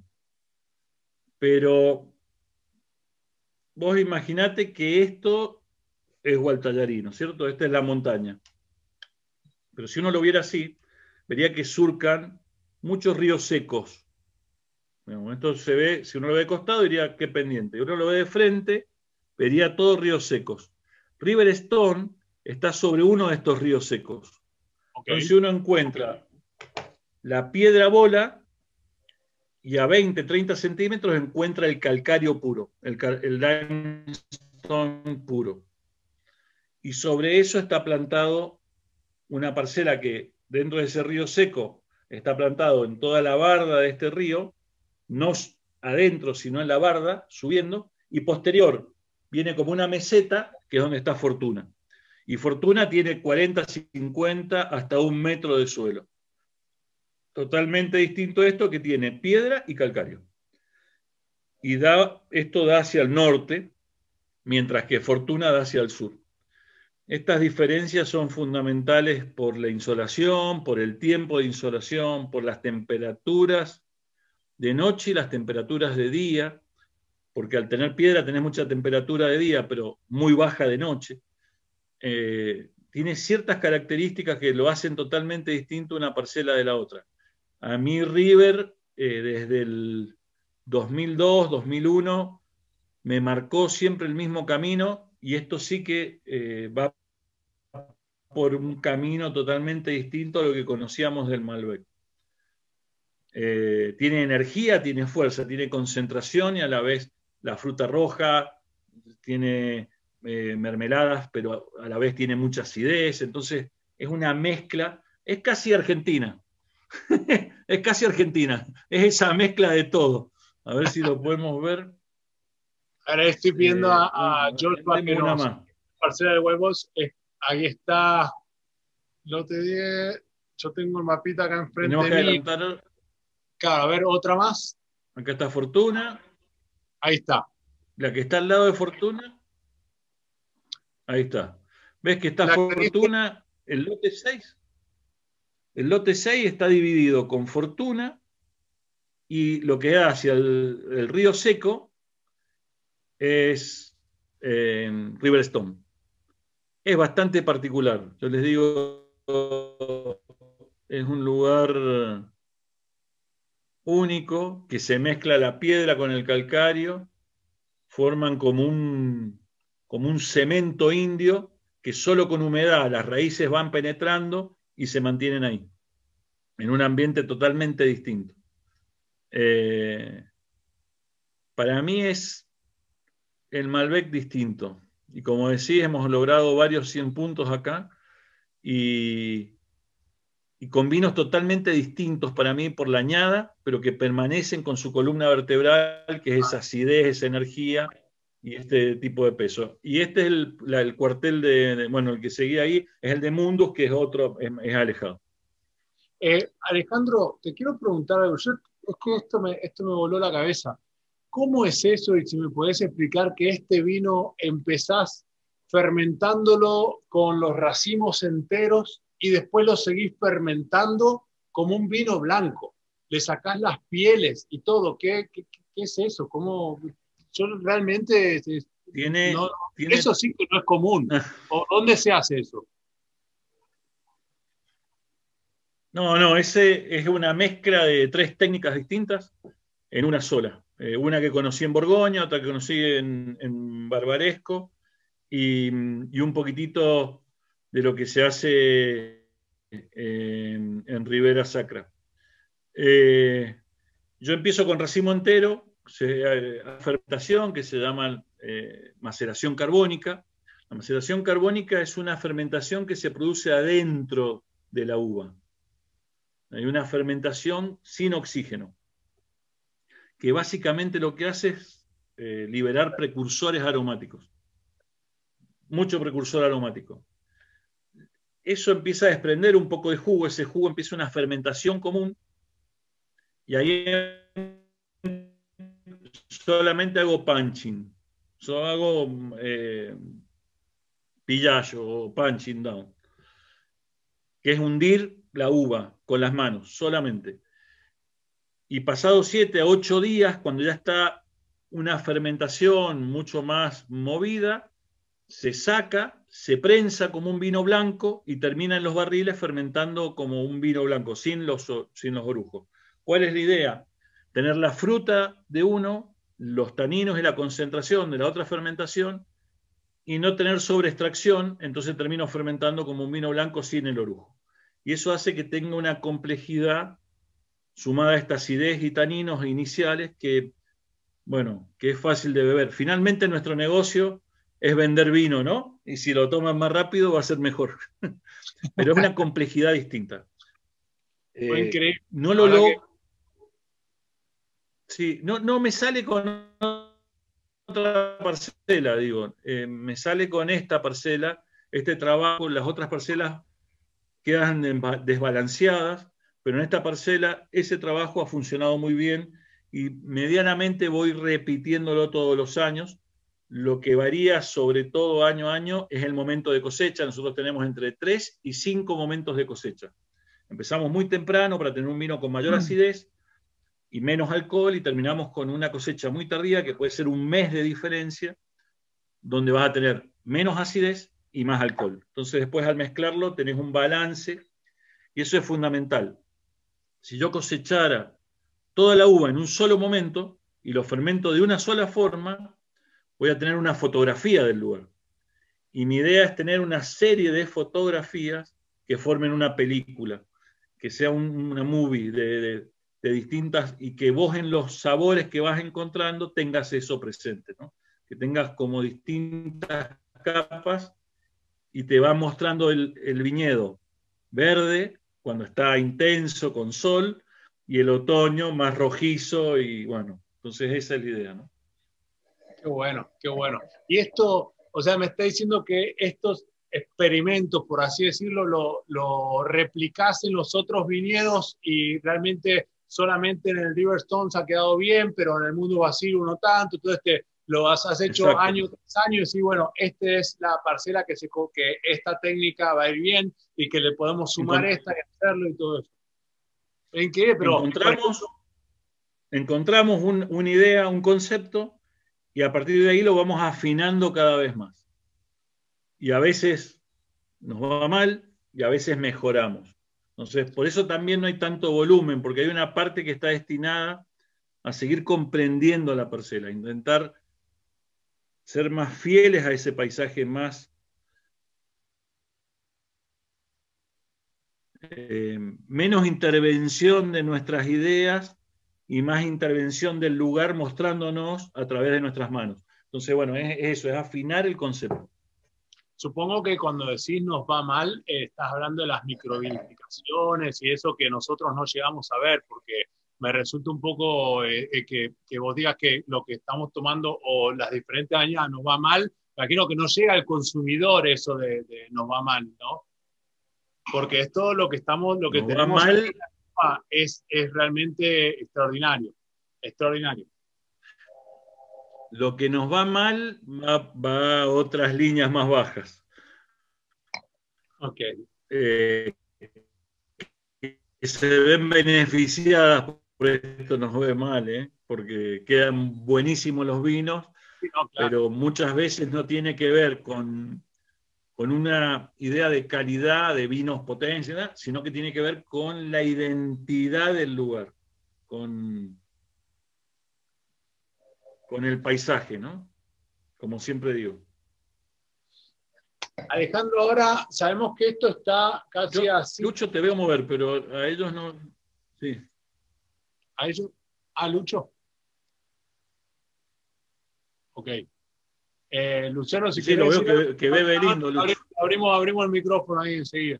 Pero vos imaginate que esto es Gualtallarí, ¿no es cierto? Esta es la montaña. Pero si uno lo viera así, vería que surcan muchos ríos secos. Bueno, esto se ve, si uno lo ve de costado, diría qué pendiente. Si uno lo ve de frente, vería todos ríos secos. River Stone está sobre uno de estos ríos secos. Okay. Entonces uno encuentra la piedra bola y a veinte, treinta centímetros encuentra el calcario puro, el, el limestone puro. Y sobre eso está plantado una parcela que dentro de ese río seco está plantado en toda la barda de este río, no adentro, sino en la barda, subiendo, y posterior viene como una meseta, que es donde está Fortuna. Y Fortuna tiene cuarenta, cincuenta, hasta un metro de suelo. Totalmente distinto a esto, que tiene piedra y calcario. Y da, esto da hacia el norte, mientras que Fortuna da hacia el sur. Estas diferencias son fundamentales por la insolación, por el tiempo de insolación, por las temperaturas de noche y las temperaturas de día, porque al tener piedra tenés mucha temperatura de día, pero muy baja de noche. Eh, tiene ciertas características que lo hacen totalmente distinto una parcela de la otra. A mí River, eh, desde el dos mil dos, dos mil uno, me marcó siempre el mismo camino, y esto sí que eh, va por un camino totalmente distinto a lo que conocíamos del Malbec. Eh, tiene energía, tiene fuerza, tiene concentración y a la vez la fruta roja, tiene eh, mermeladas, pero a la vez tiene mucha acidez, entonces es una mezcla, es casi Argentina, es casi Argentina, es esa mezcla de todo. A ver si lo podemos ver. Ahora estoy viendo Eh, a, a un, George una Vaqueros, más. parcela de huevos, eh, ahí está, no te dije, yo tengo el mapita acá Tenemos enfrente que mío. adelantar. Claro, a ver, otra más. Acá está Fortuna. Ahí está. La que está al lado de Fortuna. Ahí está. ¿Ves que está La que dice, Fortuna? El lote seis. El lote seis está dividido con Fortuna, y lo que da hacia el, el río Seco es eh, Riverstone. Es bastante particular. Yo les digo, es un lugar único, que se mezcla la piedra con el calcario, forman como un, como un cemento indio, que solo con humedad las raíces van penetrando y se mantienen ahí, en un ambiente totalmente distinto. Eh, para mí es el Malbec distinto. Y como decía, hemos logrado varios cien puntos acá, y, y con vinos totalmente distintos para mí por la añada, pero que permanecen con su columna vertebral, que es esa acidez, esa energía y este tipo de peso. Y este es el, la, el cuartel de, de, bueno, el que seguía ahí es el de Mundus, que es otro, es, es alejado. eh, Alejandro, te quiero preguntar algo. Yo, es que esto me, esto me voló la cabeza. ¿Cómo es eso? Y si me podés explicar que este vino empezás fermentándolo con los racimos enteros y después lo seguís fermentando como un vino blanco. Le sacás las pieles y todo. ¿Qué, qué, qué es eso? ¿Cómo? Yo realmente Tiene, no, tiene... eso sí que no es común. ¿O dónde se hace eso? No, no, ese es una mezcla de tres técnicas distintas en una sola. Eh, una que conocí en Borgoña, otra que conocí en, en Barbaresco, y, y un poquitito de lo que se hace en, en Ribera Sacra. Eh, yo empiezo con racimo entero, se, eh, fermentación que se llama eh, maceración carbónica. La maceración carbónica es una fermentación que se produce adentro de la uva. Hay una fermentación sin oxígeno, que básicamente lo que hace es eh, liberar precursores aromáticos. Mucho precursor aromático. Eso empieza a desprender un poco de jugo, ese jugo empieza una fermentación común, y ahí solamente hago punching, solo hago eh, pillayo o punching down, que es hundir la uva con las manos solamente. Y pasados siete a ocho días, cuando ya está una fermentación mucho más movida, se saca, se prensa como un vino blanco y termina en los barriles fermentando como un vino blanco, sin los, sin los orujos. ¿Cuál es la idea? Tener la fruta de uno, los taninos y la concentración de la otra fermentación, y no tener sobreextracción, entonces termino fermentando como un vino blanco sin el orujo. Y eso hace que tenga una complejidad sumada a esta acidez y taninos iniciales que, bueno, que es fácil de beber. Finalmente nuestro negocio es vender vino, ¿no? Y si lo toman más rápido va a ser mejor. Pero es una complejidad distinta. Fue Eh, increíble. no lo logro. Que... Sí, no, no me sale con otra parcela, digo. Eh, me sale con esta parcela, este trabajo, las otras parcelas quedan desbalanceadas, pero en esta parcela ese trabajo ha funcionado muy bien y medianamente voy repitiéndolo todos los años. Lo que varía sobre todo año a año es el momento de cosecha. Nosotros tenemos entre tres y cinco momentos de cosecha. Empezamos muy temprano para tener un vino con mayor acidez y menos alcohol, y terminamos con una cosecha muy tardía, que puede ser un mes de diferencia, donde vas a tener menos acidez y más alcohol. Entonces después, al mezclarlo, tenés un balance, y eso es fundamental. Si yo cosechara toda la uva en un solo momento y lo fermento de una sola forma, voy a tener una fotografía del lugar. Y mi idea es tener una serie de fotografías que formen una película, que sea un, una movie de, de, de distintas, y que vos en los sabores que vas encontrando tengas eso presente, ¿no? Que tengas como distintas capas y te va mostrando el, el viñedo verde cuando está intenso con sol, y el otoño más rojizo, y bueno, entonces esa es la idea, ¿no? Qué bueno, qué bueno. Y esto, o sea, me está diciendo que estos experimentos, por así decirlo, lo, lo replicás en los otros viñedos, y realmente solamente en el Riverstones ha quedado bien, pero en el Mundo Basilio no tanto. Entonces te, lo has, has hecho Exacto. año tras año, y decir, bueno, esta es la parcela que, se, que esta técnica va a ir bien y que le podemos sumar Encont esta y hacerlo y todo eso. ¿En qué? Pero, encontramos ejemplo, encontramos un, una idea, un concepto, y a partir de ahí lo vamos afinando cada vez más. Y a veces nos va mal y a veces mejoramos. Entonces, por eso también no hay tanto volumen, porque hay una parte que está destinada a seguir comprendiendo la parcela, intentar ser más fieles a ese paisaje, más eh, menos intervención de nuestras ideas y más intervención del lugar mostrándonos a través de nuestras manos. Entonces, bueno, es, es eso, es afinar el concepto. Supongo que cuando decís nos va mal, eh, estás hablando de las microvinificaciones y eso que nosotros no llegamos a ver, porque me resulta un poco eh, eh, que, que vos digas que lo que estamos tomando o las diferentes añadas nos va mal, imagino que no llega al consumidor eso de, de nos va mal, ¿no? Porque es todo lo que estamos, lo que Nos va tenemos mal, aquí es, es realmente extraordinario, extraordinario. Lo que nos va mal va, va a otras líneas más bajas. Ok. Eh, que se ven beneficiadas por esto nos ve mal, ¿eh? Porque quedan buenísimos los vinos, Sí, no, claro. pero muchas veces no tiene que ver con, con una idea de calidad de vinos potencia, sino que tiene que ver con la identidad del lugar, con, con el paisaje, ¿no? Como siempre digo. Alejandro, ahora sabemos que esto está casi Yo, así. Lucho, te veo mover, pero a ellos no. Sí. ¿A ellos? ¿A Lucho? Ok. Eh, Luciano, si Sí, querés lo veo decir que, que bebe lindo, Lucho. abrimos, abrimos el micrófono ahí enseguida.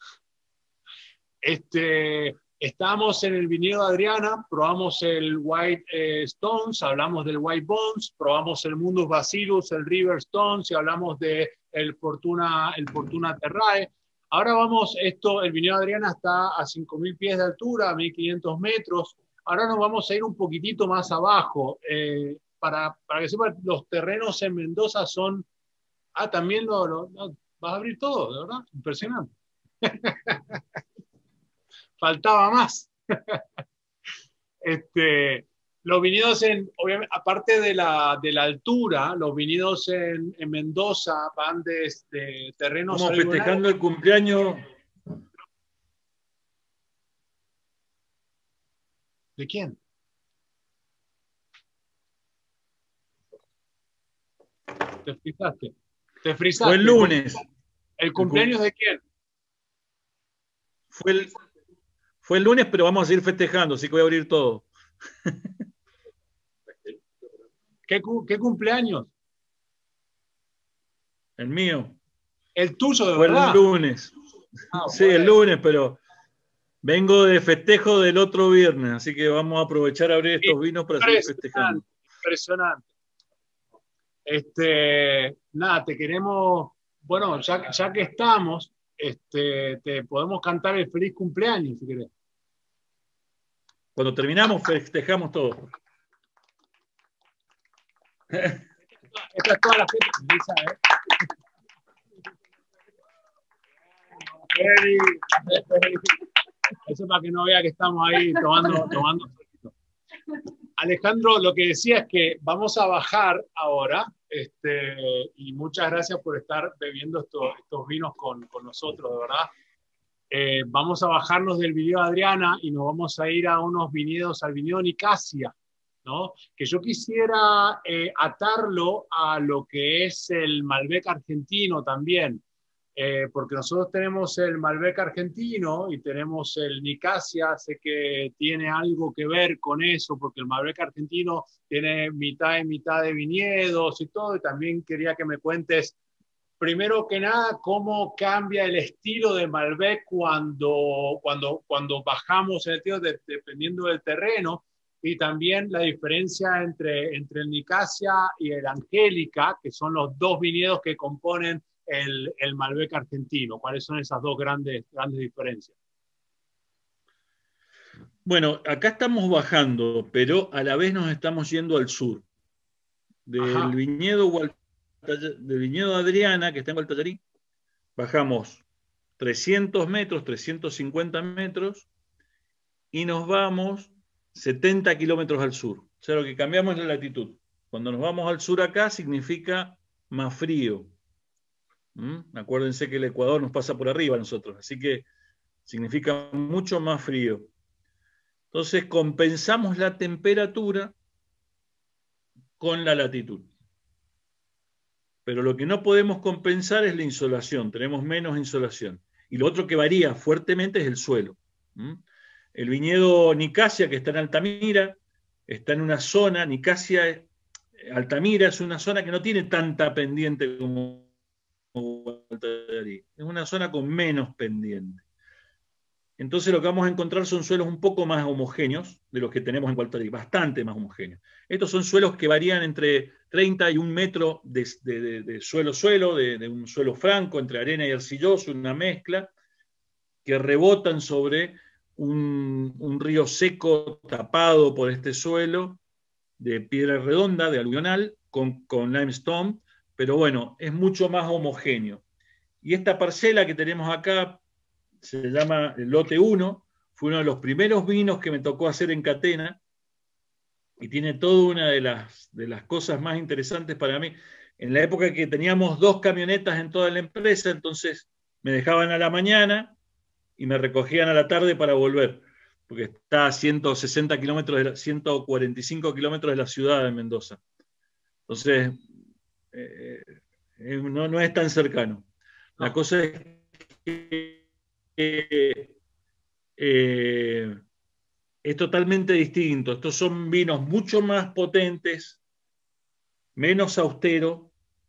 Este, estamos en el viñedo Adriana, probamos el White eh, Stones, hablamos del White Bones, probamos el Mundus Bacillus, el River Stones, y hablamos de el Fortuna, el Fortuna Terrae. Ahora vamos, esto, el viñedo Adriana está a cinco mil pies de altura, a mil quinientos metros. Ahora nos vamos a ir un poquitito más abajo. Eh, para, para que sepan, los terrenos en Mendoza son... Ah, también lo, lo, lo vas a abrir todo, de verdad, impresionante. Faltaba más. este, los viñedos, en, obviamente, aparte de la, de la altura, los viñedos en, en Mendoza van de, de terrenos... Estamos festejando el cumpleaños. ¿De quién? Te frisaste. Te frisaste. Fue el lunes. ¿El cumpleaños de quién? Fue el, fue el lunes, pero vamos a seguir festejando, así que voy a abrir todo. ¿Qué, ¿Qué cumpleaños? El mío. ¿El tuyo de fue verdad? El lunes. Ah, sí, bueno. El lunes, pero vengo de festejo del otro viernes, así que vamos a aprovechar a abrir estos vinos para seguir festejando. Impresionante. Este, nada, te queremos Bueno, ya, ya que estamos, este, te podemos cantar el feliz cumpleaños, si querés. Cuando terminamos, festejamos todo. Esta es toda la gente. Lisa, ¿eh? Eso para que no vea que estamos ahí tomando, tomando. Alejandro, lo que decía es que vamos a bajar ahora, este, y muchas gracias por estar bebiendo estos, estos vinos con, con nosotros, de verdad. Eh, vamos a bajarnos del viñedo Adriana y nos vamos a ir a unos viñedos, al viñedo Nicasia, ¿no? Que yo quisiera eh, atarlo a lo que es el Malbec argentino también, eh, porque nosotros tenemos el Malbec argentino y tenemos el Nicasia, sé que tiene algo que ver con eso, porque el Malbec argentino tiene mitad y mitad de viñedos y todo, y también quería que me cuentes, primero que nada, cómo cambia el estilo de Malbec cuando, cuando, cuando bajamos el estilo, de, dependiendo del terreno, y también la diferencia entre, entre el Nicasia y el Angélica, que son los dos viñedos que componen el, el Malbec argentino. ¿Cuáles son esas dos grandes, grandes diferencias? Bueno, acá estamos bajando, pero a la vez nos estamos yendo al sur. Del viñedo, del viñedo Adriana, que está en Gualtallarí, bajamos trescientos metros, trescientos cincuenta metros, y nos vamos setenta kilómetros al sur. O sea, lo que cambiamos es la latitud. Cuando nos vamos al sur acá, significa más frío. ¿Mm? Acuérdense que el Ecuador nos pasa por arriba a nosotros, así que significa mucho más frío. Entonces compensamos la temperatura con la latitud. Pero lo que no podemos compensar es la insolación, tenemos menos insolación. Y lo otro que varía fuertemente es el suelo. ¿Mm? El viñedo Nicasia, que está en Altamira, está en una zona, Nicasia, Altamira es una zona que no tiene tanta pendiente como Gualtallarí. Es una zona con menos pendiente. Entonces lo que vamos a encontrar son suelos un poco más homogéneos de los que tenemos en Gualtallarí, bastante más homogéneos. Estos son suelos que varían entre treinta y un metro de, de, de, de suelo-suelo, de, de un suelo franco, entre arena y arcilloso, una mezcla, que rebotan sobre un, un río seco tapado por este suelo de piedra redonda, de aluvional, con, con limestone, pero bueno, es mucho más homogéneo. Y esta parcela que tenemos acá se llama el lote uno, fue uno de los primeros vinos que me tocó hacer en Catena, y tiene toda una de las, de las cosas más interesantes para mí. En la época que teníamos dos camionetas en toda la empresa, entonces me dejaban a la mañana y me recogían a la tarde para volver, porque está a ciento sesenta kilómetros, de la, ciento cuarenta y cinco kilómetros de la ciudad de Mendoza. Entonces, eh, eh, no, no es tan cercano. La cosa es que eh, eh, es totalmente distinto. Estos son vinos mucho más potentes, menos austeros,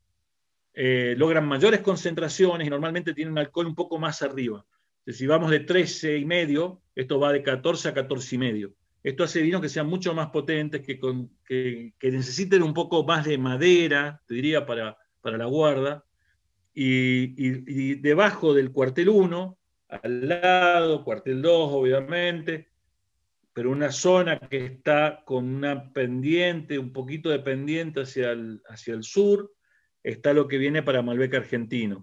eh, logran mayores concentraciones y normalmente tienen un alcohol un poco más arriba. Si vamos de trece y medio, esto va de catorce a catorce y medio. Esto hace vinos que sean mucho más potentes, que, con, que, que necesiten un poco más de madera, te diría, para, para la guarda. Y, y, y debajo del cuartel uno, al lado, cuartel dos, obviamente, pero una zona que está con una pendiente, un poquito de pendiente hacia el, hacia el sur, está lo que viene para Malbec argentino.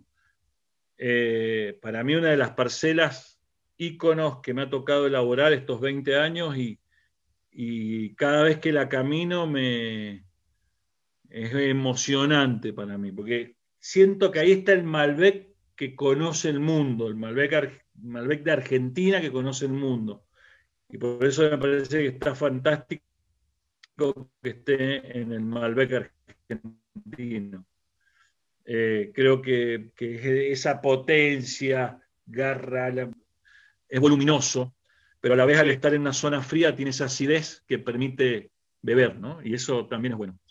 Eh, para mí una de las parcelas íconos que me ha tocado elaborar estos veinte años, y, y cada vez que la camino me, es emocionante para mí, porque siento que ahí está el Malbec que conoce el mundo, el Malbec, Malbec de Argentina que conoce el mundo. Y por eso me parece que está fantástico que esté en el Malbec argentino. Eh, creo que, que esa potencia, garra, la, es voluminoso, pero a la vez, sí, al estar en una zona fría tiene esa acidez que permite beber, ¿no? Y eso también es bueno.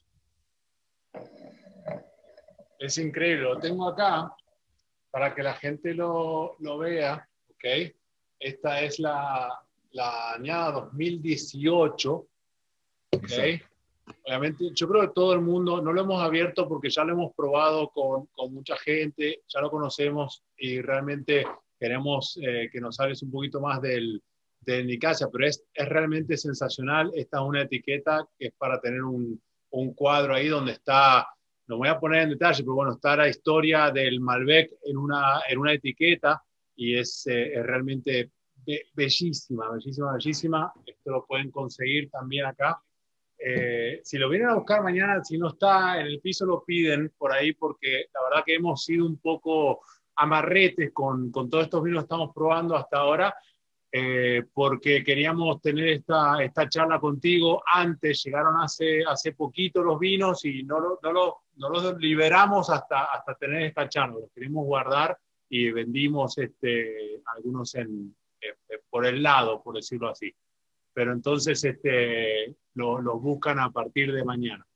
Es increíble, lo tengo acá para que la gente lo, lo vea, ¿ok? Esta es la, la añada dos mil dieciocho, ¿ok? obviamente, yo creo que todo el mundo, no lo hemos abierto porque ya lo hemos probado con, con mucha gente, ya lo conocemos y realmente queremos eh, que nos hables un poquito más del, del Nicasia, pero es, es realmente sensacional. Esta es una etiqueta que es para tener un, un cuadro ahí donde está, no voy a poner en detalle, pero bueno, está la historia del Malbec en una, en una etiqueta y es, eh, es realmente be bellísima, bellísima, bellísima. Esto lo pueden conseguir también acá. Eh, si lo vienen a buscar mañana, si no está en el piso, lo piden por ahí, porque la verdad que hemos sido un poco amarretes con, con todos estos vinos que estamos probando hasta ahora, eh, porque queríamos tener esta, esta charla contigo antes, llegaron hace, hace poquito los vinos y no, lo, no, lo, no los liberamos hasta, hasta tener esta charla, los queremos guardar y vendimos este, algunos en, eh, por el lado, por decirlo así. Pero entonces este, los lo buscan a partir de mañana.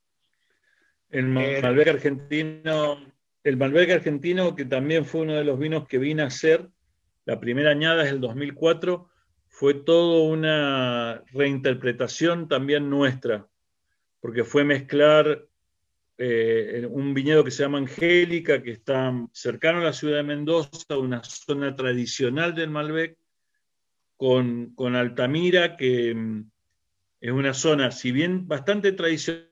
El Malbec argentino, el Malbec argentino, que también fue uno de los vinos que vine a hacer, la primera añada es el dos mil cuatro, fue toda una reinterpretación también nuestra, porque fue mezclar eh, un viñedo que se llama Angélica, que está cercano a la ciudad de Mendoza, una zona tradicional del Malbec, con, con Altamira, que mm, es una zona, si bien bastante tradicional,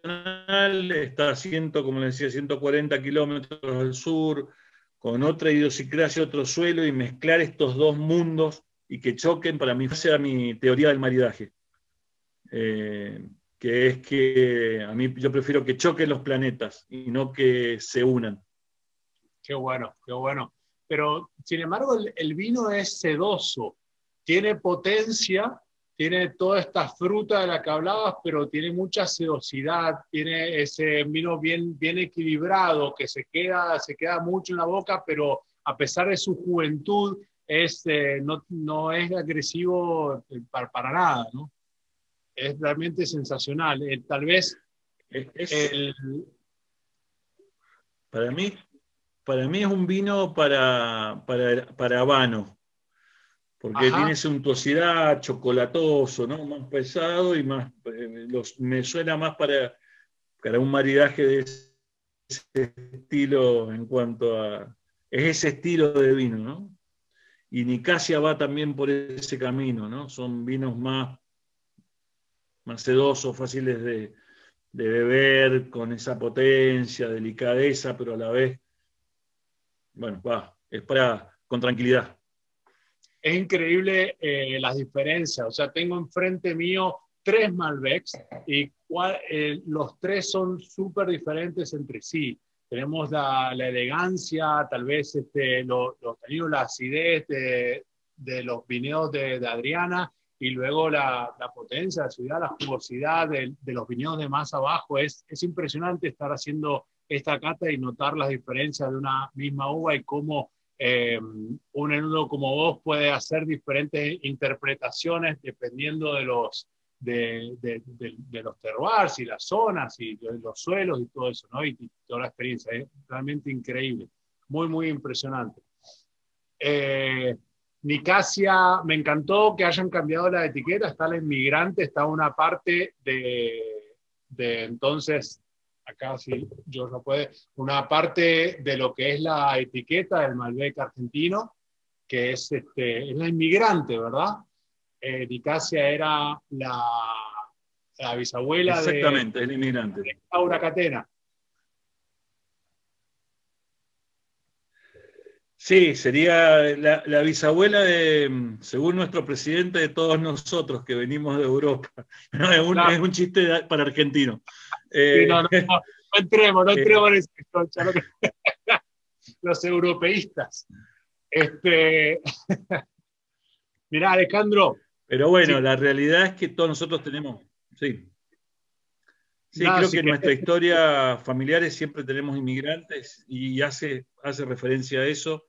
está a cien, como le decía, ciento cuarenta kilómetros al sur, con otra idiosincrasia, otro suelo, y mezclar estos dos mundos y que choquen, para mí, esa es mi teoría del maridaje. Eh, que es que a mí yo prefiero que choquen los planetas y no que se unan. Qué bueno, qué bueno. Pero, sin embargo, el, el vino es sedoso, tiene potencia, tiene toda esta fruta de la que hablabas, pero tiene mucha sedosidad, tiene ese vino bien, bien equilibrado, que se queda, se queda mucho en la boca, pero a pesar de su juventud, es, eh, no, no es agresivo para, para nada, ¿no? Es realmente sensacional. Eh, tal vez es, es, el... para, mí, para mí es un vino para, para, para habano, porque Ajá. tiene suntuosidad, chocolatoso, ¿no? Más pesado y más, eh, los, me suena más para, para un maridaje de ese estilo en cuanto a... Es ese estilo de vino, ¿no? Y Nicasia va también por ese camino, ¿no? Son vinos más, más sedosos, fáciles de, de beber, con esa potencia, delicadeza, pero a la vez, bueno, va, es para, con tranquilidad. Es increíble eh, las diferencias. O sea, tengo enfrente mío tres Malbecs y cual, eh, los tres son súper diferentes entre sí. Tenemos la, la elegancia, tal vez este, los lo, lo, la acidez de, de los viñedos de, de Adriana y luego la, la potencia, la ciudad, la jugosidad de, de los viñedos de más abajo. Es, es impresionante estar haciendo esta cata y notar las diferencias de una misma uva y cómo Eh, un enudo como vos puede hacer diferentes interpretaciones dependiendo de los, de, de, de, de los terroirs y las zonas y de los suelos y todo eso, ¿no? Y, y toda la experiencia. Es realmente increíble. Muy, muy impresionante. Eh, Nicasia, me encantó que hayan cambiado la etiqueta. Está la inmigrante, está una parte de, de entonces... acá sí, George no puede, una parte de lo que es la etiqueta del Malbec argentino, que es, este, es la inmigrante, ¿verdad? Eh, Nicasia era la, la bisabuela Exactamente, de, el inmigrante. de Laura Catena. Sí, sería la, la bisabuela de, según nuestro presidente, de todos nosotros que venimos de Europa. No, es, un, claro. Es un chiste de, para argentino. Eh, sí, no, no, no, no entremos, no entremos eh, en ese los europeístas. Este, mirá, Alejandro. Pero bueno, sí. La realidad es que todos nosotros tenemos, sí. Sí, Nada, creo si que en que... nuestra historia familiares siempre tenemos inmigrantes y hace, hace referencia a eso.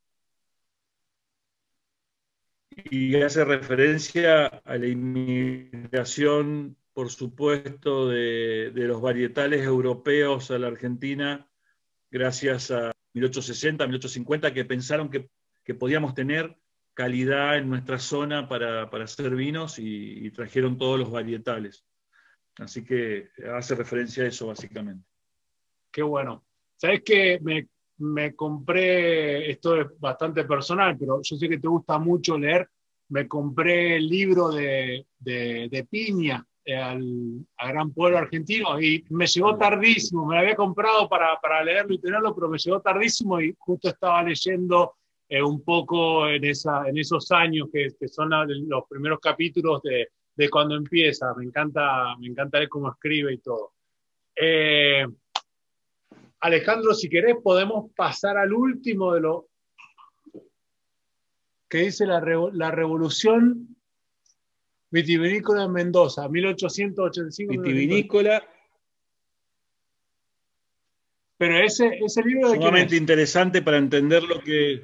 Y hace referencia a la inmigración, por supuesto, de, de los varietales europeos a la Argentina, gracias a mil ochocientos sesenta, mil ochocientos cincuenta, que pensaron que, que podíamos tener calidad en nuestra zona para, para hacer vinos y, y trajeron todos los varietales. Así que hace referencia a eso básicamente. Qué bueno. ¿Sabes qué? Me, me compré, esto es bastante personal, pero yo sé que te gusta mucho leer, me compré el libro de, de, de Piña, eh, al, al Gran Pueblo Argentino, y me llegó tardísimo, me lo había comprado para, para leerlo y tenerlo, pero me llegó tardísimo y justo estaba leyendo eh, un poco en, esa, en esos años que, que son los primeros capítulos de, de cuando empieza. Me encanta, me encanta ver cómo escribe y todo. Eh, Alejandro, si querés, podemos pasar al último de lo que dice la, la revolución vitivinícola en Mendoza, mil ochocientos ochenta y cinco. Vitivinícola. Pero ese, ese libro de sumamente interesante para entender lo que...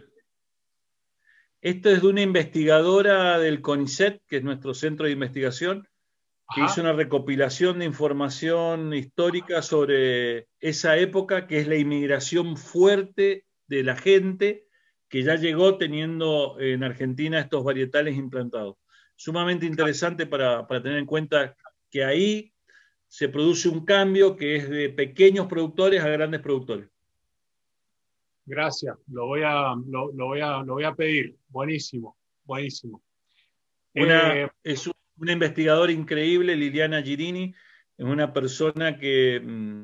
Esto es de una investigadora del CONICET, que es nuestro centro de investigación, que Ajá. hizo una recopilación de información histórica sobre esa época, que es la inmigración fuerte de la gente que ya llegó teniendo en Argentina estos varietales implantados. Sumamente interesante para, para tener en cuenta que ahí se produce un cambio que es de pequeños productores a grandes productores. Gracias, lo voy a, lo, lo voy a, lo voy a pedir. Buenísimo, buenísimo. Una, eh, es una investigadora increíble, Liliana Girini, es una persona que,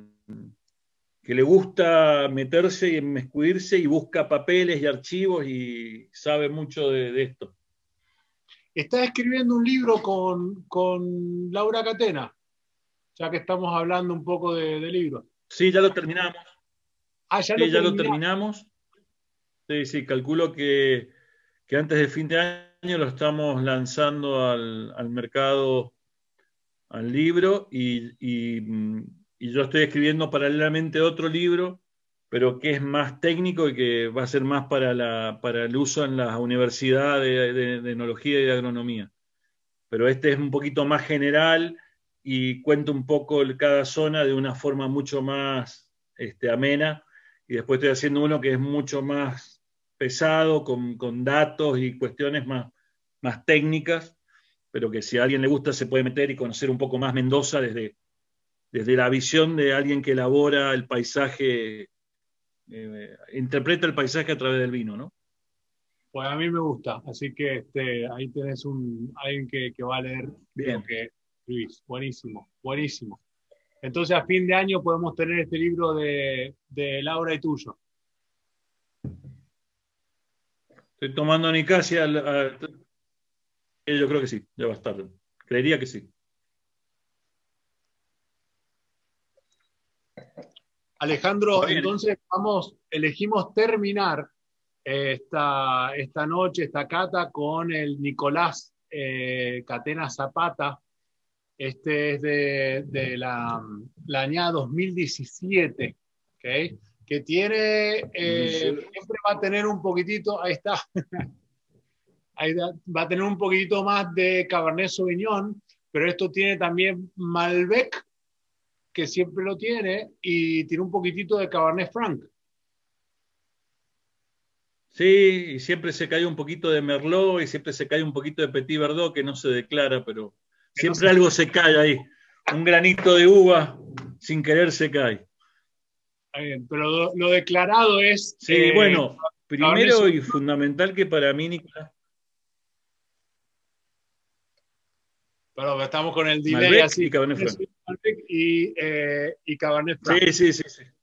que le gusta meterse y inmiscuirse y busca papeles y archivos y sabe mucho de, de esto. Está escribiendo un libro con, con Laura Catena, ya que estamos hablando un poco de, de libros. Sí, ya lo terminamos. Ah, ya, sí, lo, ya lo terminamos. Sí, sí, calculo que, que antes de fin de año lo estamos lanzando al, al mercado, al libro, y, y, y yo estoy escribiendo paralelamente otro libro, pero que es más técnico y que va a ser más para, la, para el uso en las universidades de, de, de enología y de agronomía. Pero este es un poquito más general y cuenta un poco cada zona de una forma mucho más este, amena. Y después estoy haciendo uno que es mucho más pesado, con, con datos y cuestiones más, más técnicas, pero que si a alguien le gusta se puede meter y conocer un poco más Mendoza desde, desde la visión de alguien que elabora el paisaje, eh, interpreta el paisaje a través del vino, ¿no? Pues a mí me gusta, así que este, ahí tenés un, alguien que, que va a leer Bien. lo que escribís. Buenísimo, buenísimo. Entonces a fin de año podemos tener este libro de, de Laura y tuyo. Estoy tomando Nicasia. Yo creo que sí, ya va a estar. Creería que sí. Alejandro, entonces vamos, elegimos terminar esta, esta noche, esta cata, con el Nicolás eh, Catena Zapata. Este es de, de la, la añada dos mil diecisiete, ¿okay? Que tiene, eh, siempre va a tener un poquitito, ahí está, ahí va a tener un poquitito más de Cabernet Sauvignon, pero esto tiene también Malbec, que siempre lo tiene, y tiene un poquitito de Cabernet Franc. Sí, y siempre se cae un poquito de Merlot y siempre se cae un poquito de Petit Verdot que no se declara, pero que siempre no se... algo se cae ahí. Un granito de uva sin querer se cae. Bien, pero lo, lo declarado es... Sí, eh, bueno, primero y fundamental que para mí, Nicolás... Pero estamos con el delay Malbec así. Y Cabernet Franc. Malbec y, eh, y Cabernet Franc. Sí, sí, sí, sí.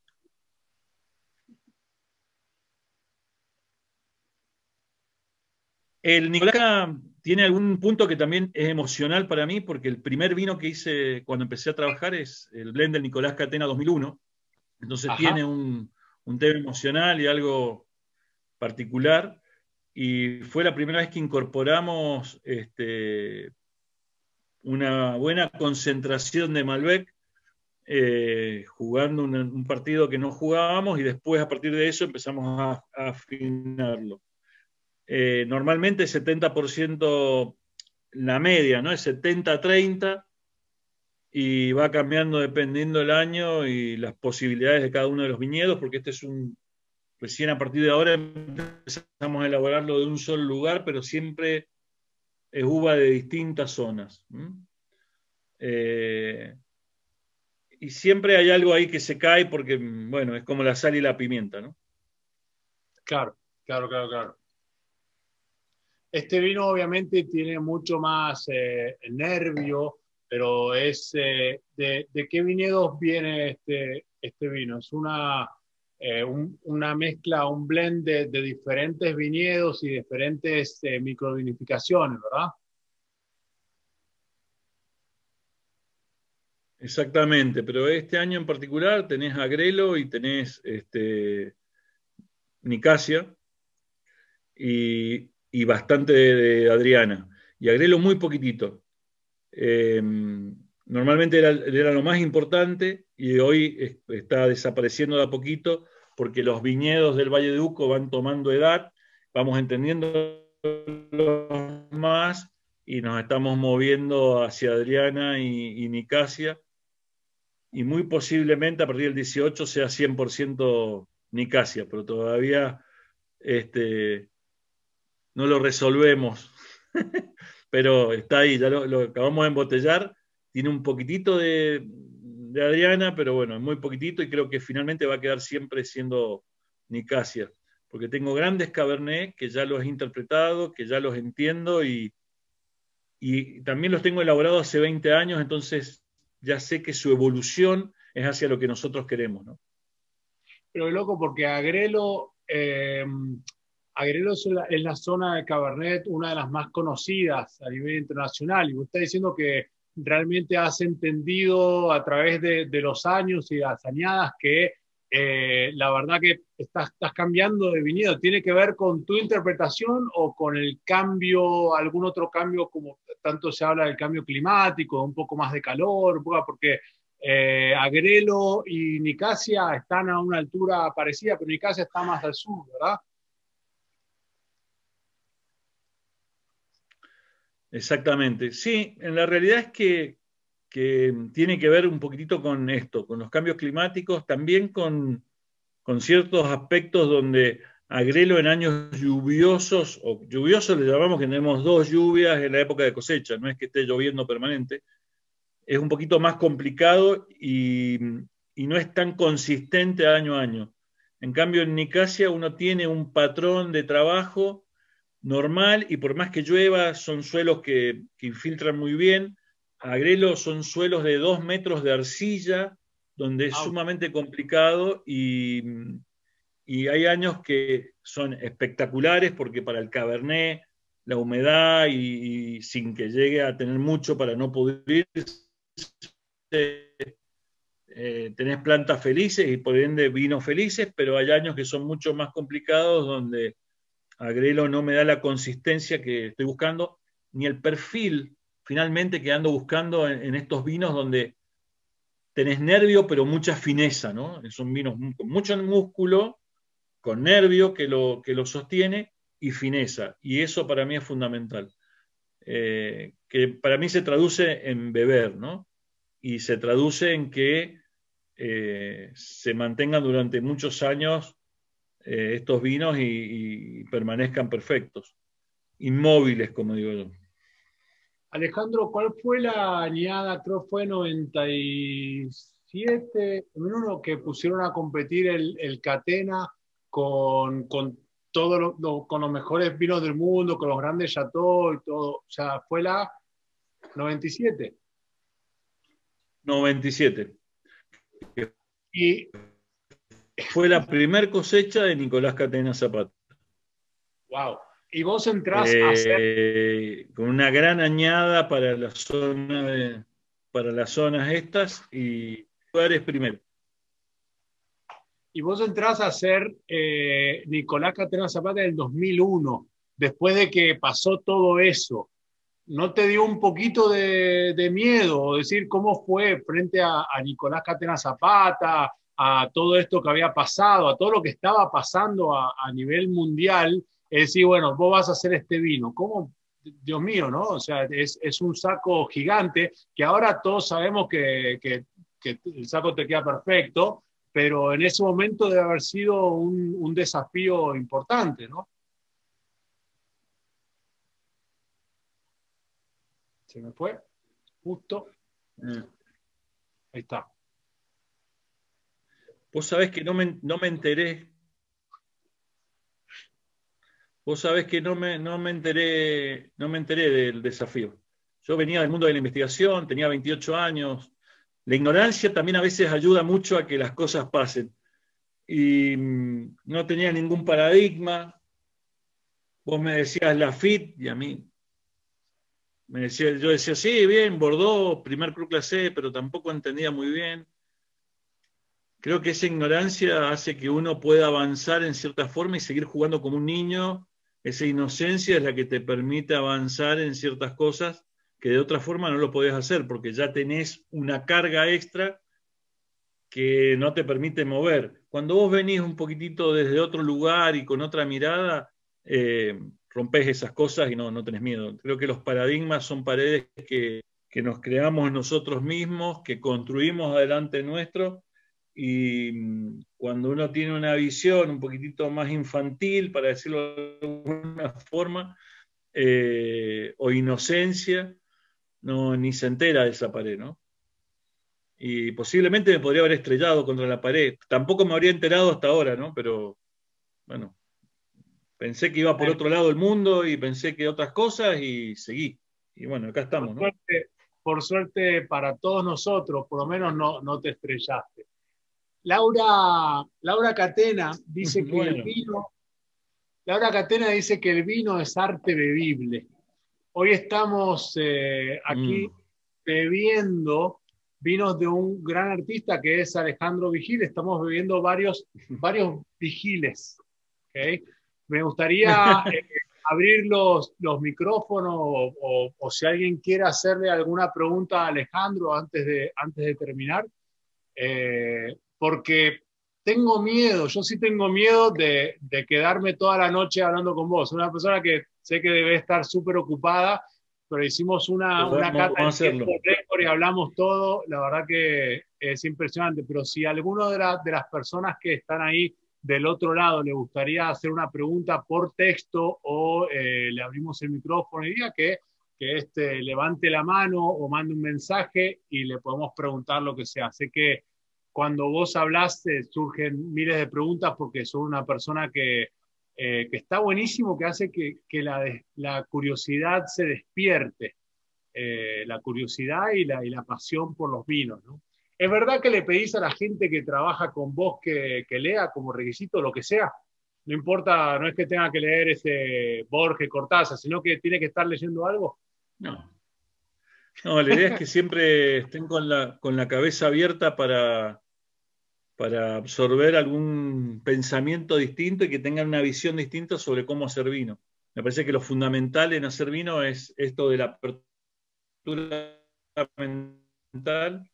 El Nicolás tiene algún punto que también es emocional para mí, porque el primer vino que hice cuando empecé a trabajar es el blend del Nicolás Catena dos mil uno. Entonces Ajá. tiene un, un tema emocional y algo particular. Y fue la primera vez que incorporamos este, una buena concentración de Malbec, eh, jugando un, un partido que no jugábamos, y después a partir de eso empezamos a, a afinarlo. Eh, normalmente setenta por ciento la media, ¿no? Es setenta a treinta y va cambiando dependiendo del año y las posibilidades de cada uno de los viñedos, porque este es un, recién a partir de ahora empezamos a elaborarlo de un solo lugar, pero siempre es uva de distintas zonas. ¿Mm? Eh, y siempre hay algo ahí que se cae porque, bueno, es como la sal y la pimienta, ¿no? Claro, claro, claro, claro. Este vino obviamente tiene mucho más eh, nervio, pero es eh, de, ¿de qué viñedos viene este, este vino? Es una, eh, un- una mezcla, un blend de, de diferentes viñedos y diferentes eh, microvinificaciones, ¿verdad? Exactamente, pero este año en particular tenés Agrelo y tenés este, Nicasia y, y bastante de, de Adriana. Y Agrelo muy poquitito. Eh, Normalmente era, era lo más importante y hoy es- está desapareciendo de a poquito porque los viñedos del Valle de Uco van tomando edad, vamos entendiendo más y nos estamos moviendo hacia Adriana y, y Nicasia y muy posiblemente a partir del dieciocho sea cien por ciento Nicasia, pero todavía este, no lo resolvemos. Pero está ahí, ya lo, lo acabamos de embotellar. Tiene un poquitito de, de Adriana, pero bueno, es muy poquitito y creo que finalmente va a quedar siempre siendo Nicasia, porque tengo grandes Cabernet que ya los he interpretado, que ya los entiendo y, y también los tengo elaborados hace veinte años, entonces ya sé que su evolución es hacia lo que nosotros queremos, ¿no? Pero loco, porque Agrelo, eh, Agrelo es la, es la zona de Cabernet, una de las más conocidas a nivel internacional. Y vos estás diciendo que realmente has entendido a través de, de los años y las añadas que eh, la verdad que estás, estás cambiando de viñedo. ¿Tiene que ver con tu interpretación o con el cambio, algún otro cambio, como tanto se habla del cambio climático, un poco más de calor? Porque eh, Agrelo y Nicasia están a una altura parecida, pero Nicasia está más al sur, ¿verdad? Exactamente. Sí, en la realidad es que, que tiene que ver un poquitito con esto, con los cambios climáticos, también con, con ciertos aspectos donde Agrelo en años lluviosos, o lluviosos le llamamos que tenemos dos lluvias en la época de cosecha, no es que esté lloviendo permanente, es un poquito más complicado y, y no es tan consistente año a año. En cambio, en Nicasia uno tiene un patrón de trabajo normal y por más que llueva son suelos que, que infiltran muy bien. Agrelo son suelos de dos metros de arcilla, donde es Ouch. sumamente complicado y, y hay años que son espectaculares porque para el Cabernet la humedad y, y sin que llegue a tener mucho para no pudrirse, eh, tenés plantas felices y por ende vinos felices, pero hay años que son mucho más complicados donde Agrelo no me da la consistencia que estoy buscando, ni el perfil finalmente que ando buscando en, en estos vinos donde tenés nervio pero mucha fineza, ¿no? Son vinos con mucho músculo, con nervio que lo, que lo sostiene y fineza. Y eso para mí es fundamental. Eh, que para mí se traduce en beber, ¿no? Y se traduce en que eh, se mantengan durante muchos años eh, estos vinos y, y permanezcan perfectos, inmóviles, como digo yo. Alejandro, ¿cuál fue la añada? Creo que fue noventa y siete, en uno que pusieron a competir el, el Catena con, con, todo lo, lo, con los mejores vinos del mundo, con los grandes chateaux y todo. O sea, fue la noventa y siete. noventa y siete. Y, Fue la primer cosecha de Nicolás Catena Zapata. wow. Y vos entrás a hacer, Eh, con una gran añada para la zona de, para las zonas estas y lugares primero. y vos entrás a hacer eh, Nicolás Catena Zapata del dos mil uno, después de que pasó todo eso. ¿No te dio un poquito de, de miedo decir cómo fue frente a, a Nicolás Catena Zapata, a todo esto que había pasado, a todo lo que estaba pasando a, a nivel mundial? Es decir, bueno, vos vas a hacer este vino. ¿Cómo? Dios mío, ¿no? O sea, es, es un saco gigante que ahora todos sabemos que, que, que el saco te queda perfecto, pero en ese momento debe haber sido un, un desafío importante, ¿no? Se me fue, justo, Eh, ahí está. Vos sabés que no me, no me enteré. Vos sabés que no me, no me enteré, no me enteré del desafío. Yo venía del mundo de la investigación, tenía veintiocho años. La ignorancia también a veces ayuda mucho a que las cosas pasen. Y mm, no tenía ningún paradigma. Vos me decías la F I T y a mí me decía, yo decía, sí, bien, Bordeaux, primer Cru clase, pero tampoco entendía muy bien. Creo que esa ignorancia hace que uno pueda avanzar en cierta forma y seguir jugando como un niño. Esa inocencia es la que te permite avanzar en ciertas cosas que de otra forma no lo podés hacer, porque ya tenés una carga extra que no te permite mover. Cuando vos venís un poquitito desde otro lugar y con otra mirada, eh, rompés esas cosas y no, no tenés miedo. Creo que los paradigmas son paredes que, que nos creamos nosotros mismos, que construimos adelante nuestro, y mm, cuando uno tiene una visión un poquitito más infantil, para decirlo de alguna forma, eh, o inocencia, no, ni se entera de esa pared, ¿no? Y posiblemente me podría haber estrellado contra la pared. Tampoco me habría enterado hasta ahora, ¿no? Pero bueno, pensé que iba por otro lado del mundo y pensé que otras cosas y seguí. Y bueno, acá Por estamos, ¿no? suerte, por suerte para todos nosotros, por lo menos no, no te estrellaste. Laura, Laura Catena dice que el Bueno. vino, Laura Catena dice que el vino es arte bebible. Hoy estamos eh, Mm. aquí bebiendo vinos de un gran artista que es Alejandro Vigil. Estamos bebiendo varios, varios vigiles. ¿Okay? Me gustaría eh, abrir los, los micrófonos o, o, o si alguien quiere hacerle alguna pregunta a Alejandro antes de, antes de terminar, eh, porque tengo miedo, yo sí tengo miedo de, de quedarme toda la noche hablando con vos. Una persona que sé que debe estar súper ocupada, pero hicimos una, Pero una vamos cata a en hacerlo. tiempo récord y hablamos todo. La verdad que es impresionante. Pero si a alguno de, la, de las personas que están ahí del otro lado le gustaría hacer una pregunta por texto o eh, le abrimos el micrófono y diga que, que este, levante la mano o mande un mensaje y le podemos preguntar lo que sea. Sé que cuando vos hablaste surgen miles de preguntas porque sos una persona que, eh, que está buenísimo, que hace que, que la, la, curiosidad se despierte, eh, la curiosidad y la, y la pasión por los vinos, ¿no? ¿Es verdad que le pedís a la gente que trabaja con vos que, que lea como requisito lo que sea? No importa, no es que tenga que leer ese Borges, Cortázar, sino que tiene que estar leyendo algo. No. No, la idea es que siempre estén con la, con la cabeza abierta para, para absorber algún pensamiento distinto y que tengan una visión distinta sobre cómo hacer vino. Me parece que lo fundamental en hacer vino es esto de la apertura mental,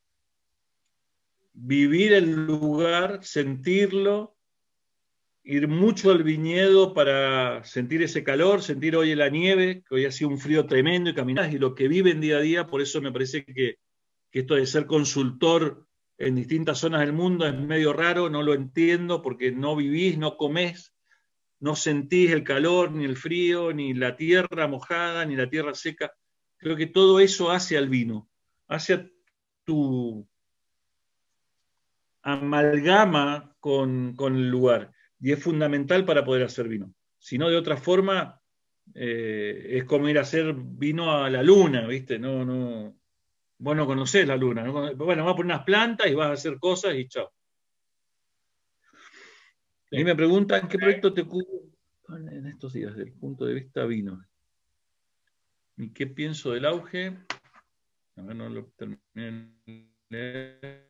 vivir el lugar, sentirlo, ir mucho al viñedo para sentir ese calor, sentir hoy la nieve, que hoy ha sido un frío tremendo y caminar, y lo que viven día a día. Por eso me parece que, que esto de ser consultor en distintas zonas del mundo es medio raro, no lo entiendo porque no vivís, no comés, no sentís el calor, ni el frío, ni la tierra mojada, ni la tierra seca. Creo que todo eso hace al vino, hace a tu amalgama con, con el lugar y es fundamental para poder hacer vino. Si no, de otra forma, eh, es como ir a hacer vino a la luna, ¿viste? No, no, vos no conocés la luna, ¿no? Bueno, vas a poner unas plantas y vas a hacer cosas y chao. Sí. A mí me preguntan qué proyecto te ocupa en estos días desde el punto de vista vino. ¿Y qué pienso del auge? A ver, no lo terminé de leer.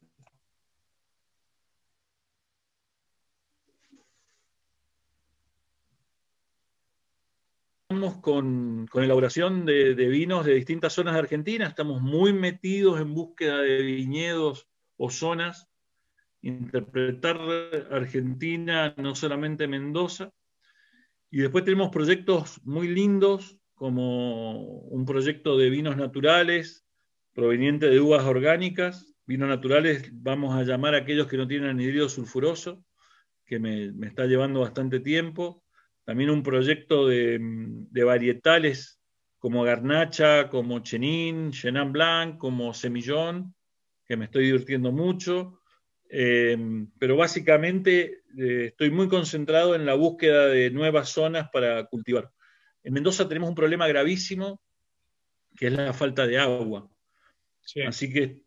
Estamos con, con elaboración de, de vinos de distintas zonas de Argentina, estamos muy metidos en búsqueda de viñedos o zonas, interpretar Argentina, no solamente Mendoza, y después tenemos proyectos muy lindos, como un proyecto de vinos naturales, proveniente de uvas orgánicas. Vinos naturales vamos a llamar a aquellos que no tienen anhidrido sulfuroso, que me, me está llevando bastante tiempo. También un proyecto de, de varietales como Garnacha, como Chenin, Chenin Blanc, como Semillón, que me estoy divirtiendo mucho. Eh, pero básicamente eh, estoy muy concentrado en la búsqueda de nuevas zonas para cultivar. En Mendoza tenemos un problema gravísimo, que es la falta de agua. Sí. Así que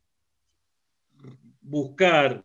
buscar,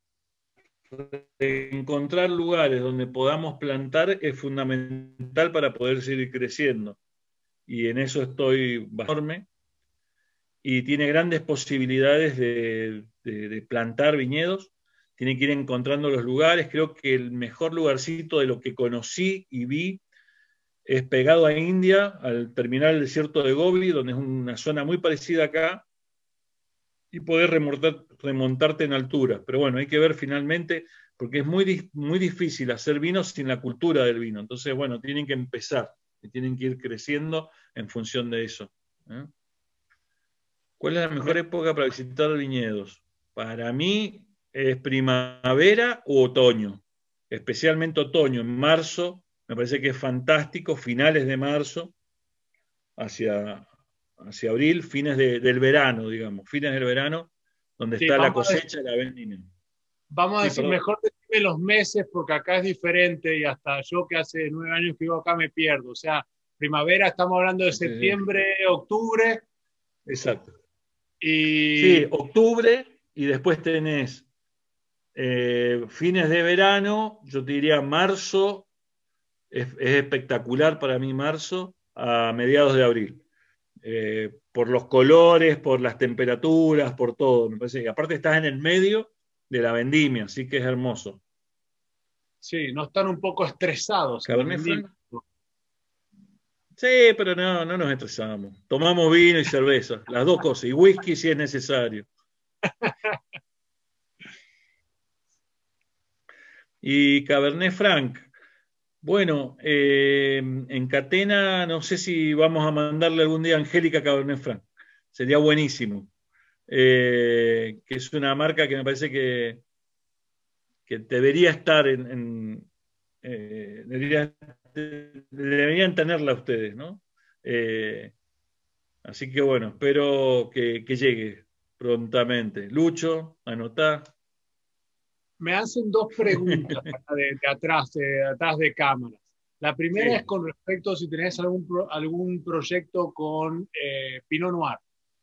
encontrar lugares donde podamos plantar es fundamental para poder seguir creciendo. Y en eso estoy enorme. Y tiene grandes posibilidades de, de, de plantar viñedos. Tiene que ir encontrando los lugares. Creo que el mejor lugarcito de lo que conocí y vi es pegado a India, al terminar el desierto de Gobi, donde es una zona muy parecida acá, y poder remontar, remontarte en altura. Pero bueno, hay que ver finalmente, porque es muy, muy difícil hacer vino sin la cultura del vino. Entonces, bueno, tienen que empezar, y tienen que ir creciendo en función de eso. ¿eh? ¿Cuál es la mejor época para visitar viñedos? Para mí es primavera u otoño, especialmente otoño, en marzo, me parece que es fantástico, finales de marzo, hacia, hacia abril, fines de, del verano, digamos, fines del verano, donde Sí, está la vamos a cosecha, decir, la vendimia. vamos a Sí, decir perdón. mejor decirme los meses, porque acá es diferente y hasta yo que hace nueve años que vivo acá me pierdo. O sea, primavera estamos hablando de Sí, sí, septiembre, octubre, exacto. y Sí, octubre y después tenés eh, fines de verano, yo te diría marzo, es, es espectacular para mí marzo, a mediados de abril. Eh, por los colores, por las temperaturas, por todo. Me parece que aparte estás en el medio de la vendimia, así que es hermoso. sí, no están un poco estresados en la Cabernet vendimia. Franc. Sí, pero no, no nos estresamos. Tomamos vino y cerveza, las dos cosas, y whisky si es necesario. Y Cabernet Franc. Bueno, eh, en Catena no sé si vamos a mandarle algún día a Angélica Cabernet Franc. Sería buenísimo. Eh, que es una marca que me parece que, que debería estar en, en eh, debería, deberían tenerla ustedes, ¿no? Eh, así que bueno, espero que, que llegue prontamente. Lucho, anotá. Me hacen dos preguntas acá de, de atrás, de atrás de cámaras. La primera es Sí. con respecto si tenés algún, pro- algún proyecto con eh, Pinot Noir.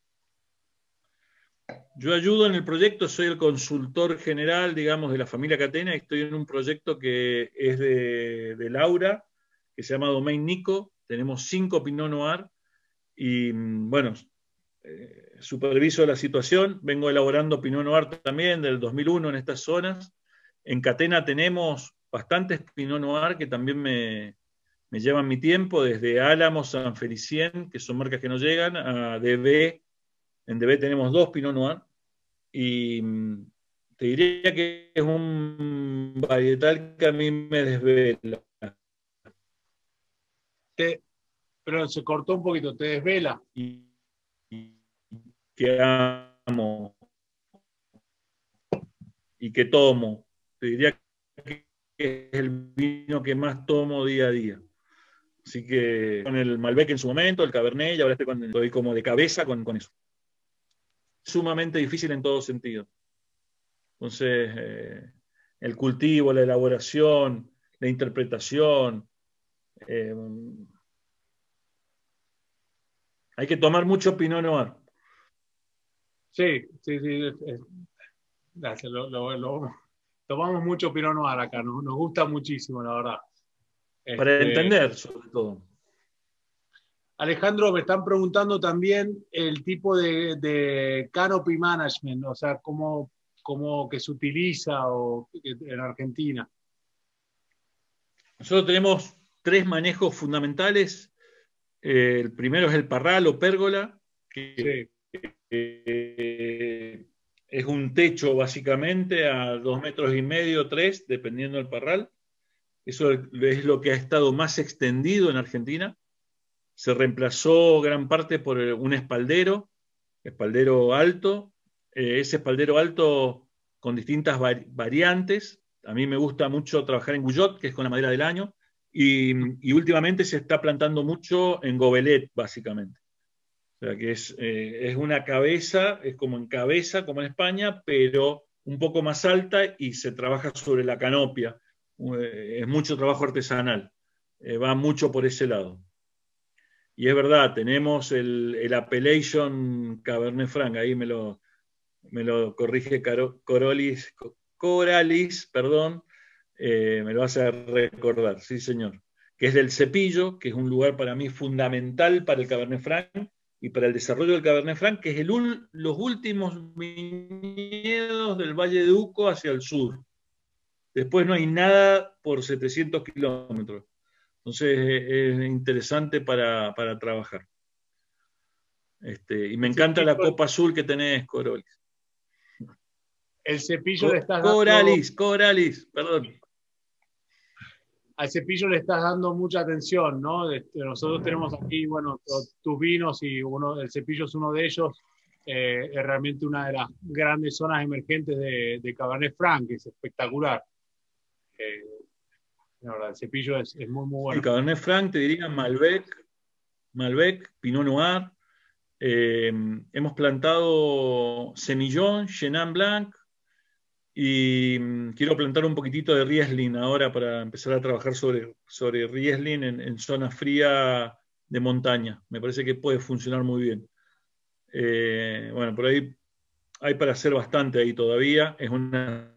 Yo ayudo en el proyecto, soy el consultor general, digamos, de la familia Catena, y estoy en un proyecto que es de, de Laura, que se llama Domain Nico. Tenemos cinco Pinot Noir y, bueno, eh, superviso la situación. Vengo elaborando Pinot Noir también del dos mil uno en estas zonas. En Catena tenemos bastantes Pinot Noir que también me, me llevan mi tiempo, desde Álamos, San Felicien, que son marcas que no llegan, a D B. En D B tenemos dos Pinot Noir y mm, te diría que es un varietal que a mí me desvela. Te, pero se cortó un poquito, te desvela. Y, y que amo y que tomo. Te diría que es el vino que más tomo día a día. Así que con el Malbec en su momento, el Cabernet, y ahora estoy, con, estoy como de cabeza con, con eso. Sumamente difícil en todo sentido. Entonces, eh, el cultivo, la elaboración, la interpretación. Eh, hay que tomar mucho Pinot Noir. Sí, sí, sí. es- es- gracias, lo, lo- lo- tomamos mucho Pinot Noir acá, nos, nos gusta muchísimo, la verdad. Para Este, entender, sobre todo. Alejandro, me están preguntando también el tipo de, de canopy management, o sea, cómo, cómo que se utiliza o, en Argentina. Nosotros tenemos tres manejos fundamentales. Eh, el primero es el parral o pérgola, que Sí, eh, es un techo básicamente a dos metros y medio, tres, dependiendo del parral. Eso es lo que ha estado más extendido en Argentina. Se reemplazó gran parte por un espaldero, espaldero alto. Eh, ese espaldero alto con distintas vari variantes. A mí me gusta mucho trabajar en Guyot, que es con la madera del año, y, y últimamente se está plantando mucho en Gobelet, básicamente. O sea que es, eh, es una cabeza, es como en cabeza, como en España, pero un poco más alta y se trabaja sobre la canopia. Eh, es mucho trabajo artesanal, eh, va mucho por ese lado. Y es verdad, tenemos el, el Appellation Cabernet Franc, ahí me lo, me lo corrige Caro, Corolis, Coralis, perdón, eh, me lo hace recordar, sí señor, que es del Cepillo, que es un lugar para mí fundamental para el Cabernet Franc y para el desarrollo del Cabernet Franc, que es el, los últimos viñedos del Valle de Uco hacia el sur. Después no hay nada por setecientos kilómetros. Entonces es interesante para, para trabajar. Este, y me encanta la copa azul que tenés, Corolis. El Cepillo Co le estás Coralis, dando... Coralis, perdón. Al Cepillo le estás dando mucha atención, ¿no? Este, nosotros tenemos aquí, bueno, tus vinos y uno, el Cepillo es uno de ellos. Eh, es realmente una de las grandes zonas emergentes de, de Cabernet Franc, que es espectacular. Eh, la verdad, el Cepillo es, es muy, muy bueno. Sí, Cabernet Franc, te diría Malbec, Malbec, Pinot Noir. Eh, hemos plantado Semillón, Chenin Blanc, y um, quiero plantar un poquitito de Riesling ahora para empezar a trabajar sobre, sobre Riesling en, en zona fría de montaña. Me parece que puede funcionar muy bien. Eh, bueno, por ahí hay para hacer bastante ahí todavía. Es una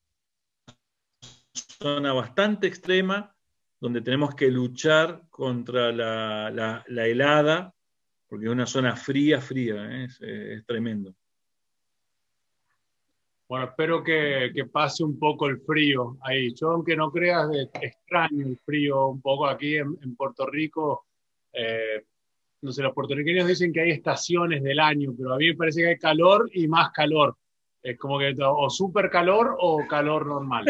zona bastante extrema donde tenemos que luchar contra la, la, la helada, porque es una zona fría, fría, ¿eh? es, es tremendo. Bueno, espero que, que pase un poco el frío ahí. Yo, aunque no creas, extraño el frío un poco aquí en, en Puerto Rico. Eh, no sé, los puertorriqueños dicen que hay estaciones del año, pero a mí me parece que hay calor y más calor. Es como que o súper calor o calor normal.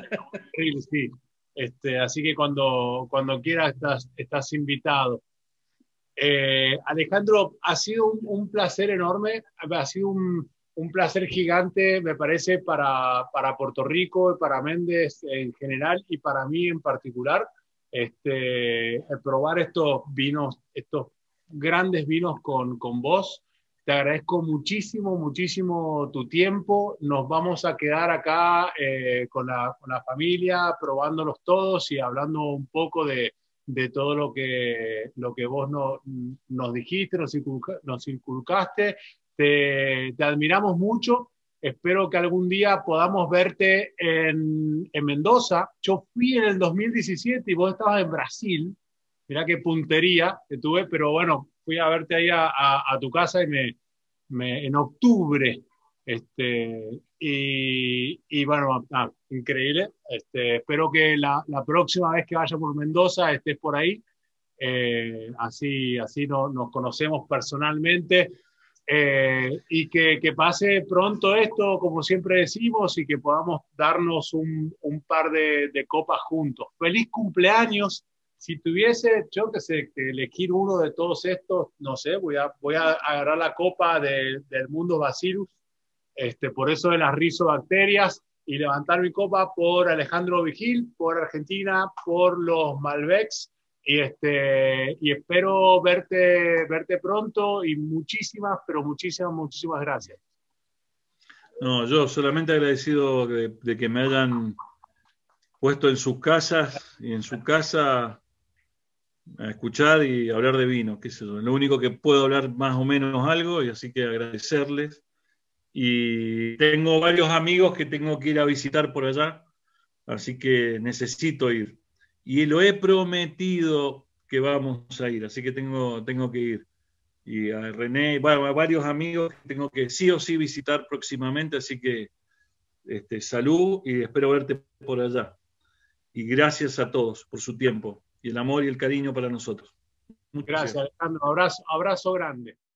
Sí. Este, así que cuando, cuando quieras estás, estás invitado. Eh, Alejandro, ha sido un, un placer enorme, ha sido un, un placer gigante, me parece, para, para Puerto Rico, para Méndez en general y para mí en particular, este, probar estos vinos, estos grandes vinos con, con vos. Te agradezco muchísimo, muchísimo tu tiempo. Nos vamos a quedar acá eh, con, la, con la familia, probándolos todos y hablando un poco de, de todo lo que, lo que vos no, nos dijiste, nos, inculca, nos inculcaste. Te, te admiramos mucho. Espero que algún día podamos verte en, en Mendoza. Yo fui en el dos mil diecisiete y vos estabas en Brasil. Mirá qué puntería que tuve, pero bueno, fui a verte ahí a, a, a tu casa y me, me, en octubre. Este, y, y bueno, ah, increíble. Este, espero que la, la próxima vez que vaya por Mendoza estés por ahí. Eh, así así no, nos conocemos personalmente. Eh, y que, que pase pronto esto, como siempre decimos, y que podamos darnos un, un par de, de copas juntos. ¡Feliz cumpleaños! Si tuviese yo que, sé, que elegir uno de todos estos, no sé, voy a, voy a agarrar la copa de, del Mundo Bacillus, este, por eso de las rizobacterias, y levantar mi copa por Alejandro Vigil, por Argentina, por los Malbecs, y, este, y espero verte, verte pronto, y muchísimas, pero muchísimas, muchísimas gracias. No, yo solamente agradecido de, de que me hayan puesto en sus casas y en su casa a escuchar y hablar de vino, qué sé yo. Lo único que puedo hablar más o menos algo, y así que agradecerles. Y tengo varios amigos que tengo que ir a visitar por allá, así que necesito ir. Y lo he prometido que vamos a ir, así que tengo, tengo que ir. Y a René, bueno, a varios amigos que tengo que sí o sí visitar próximamente, así que este, salud y espero verte por allá. Y gracias a todos por su tiempo y el amor y el cariño para nosotros. Muchas gracias, Alejandro. Abrazo, abrazo grande.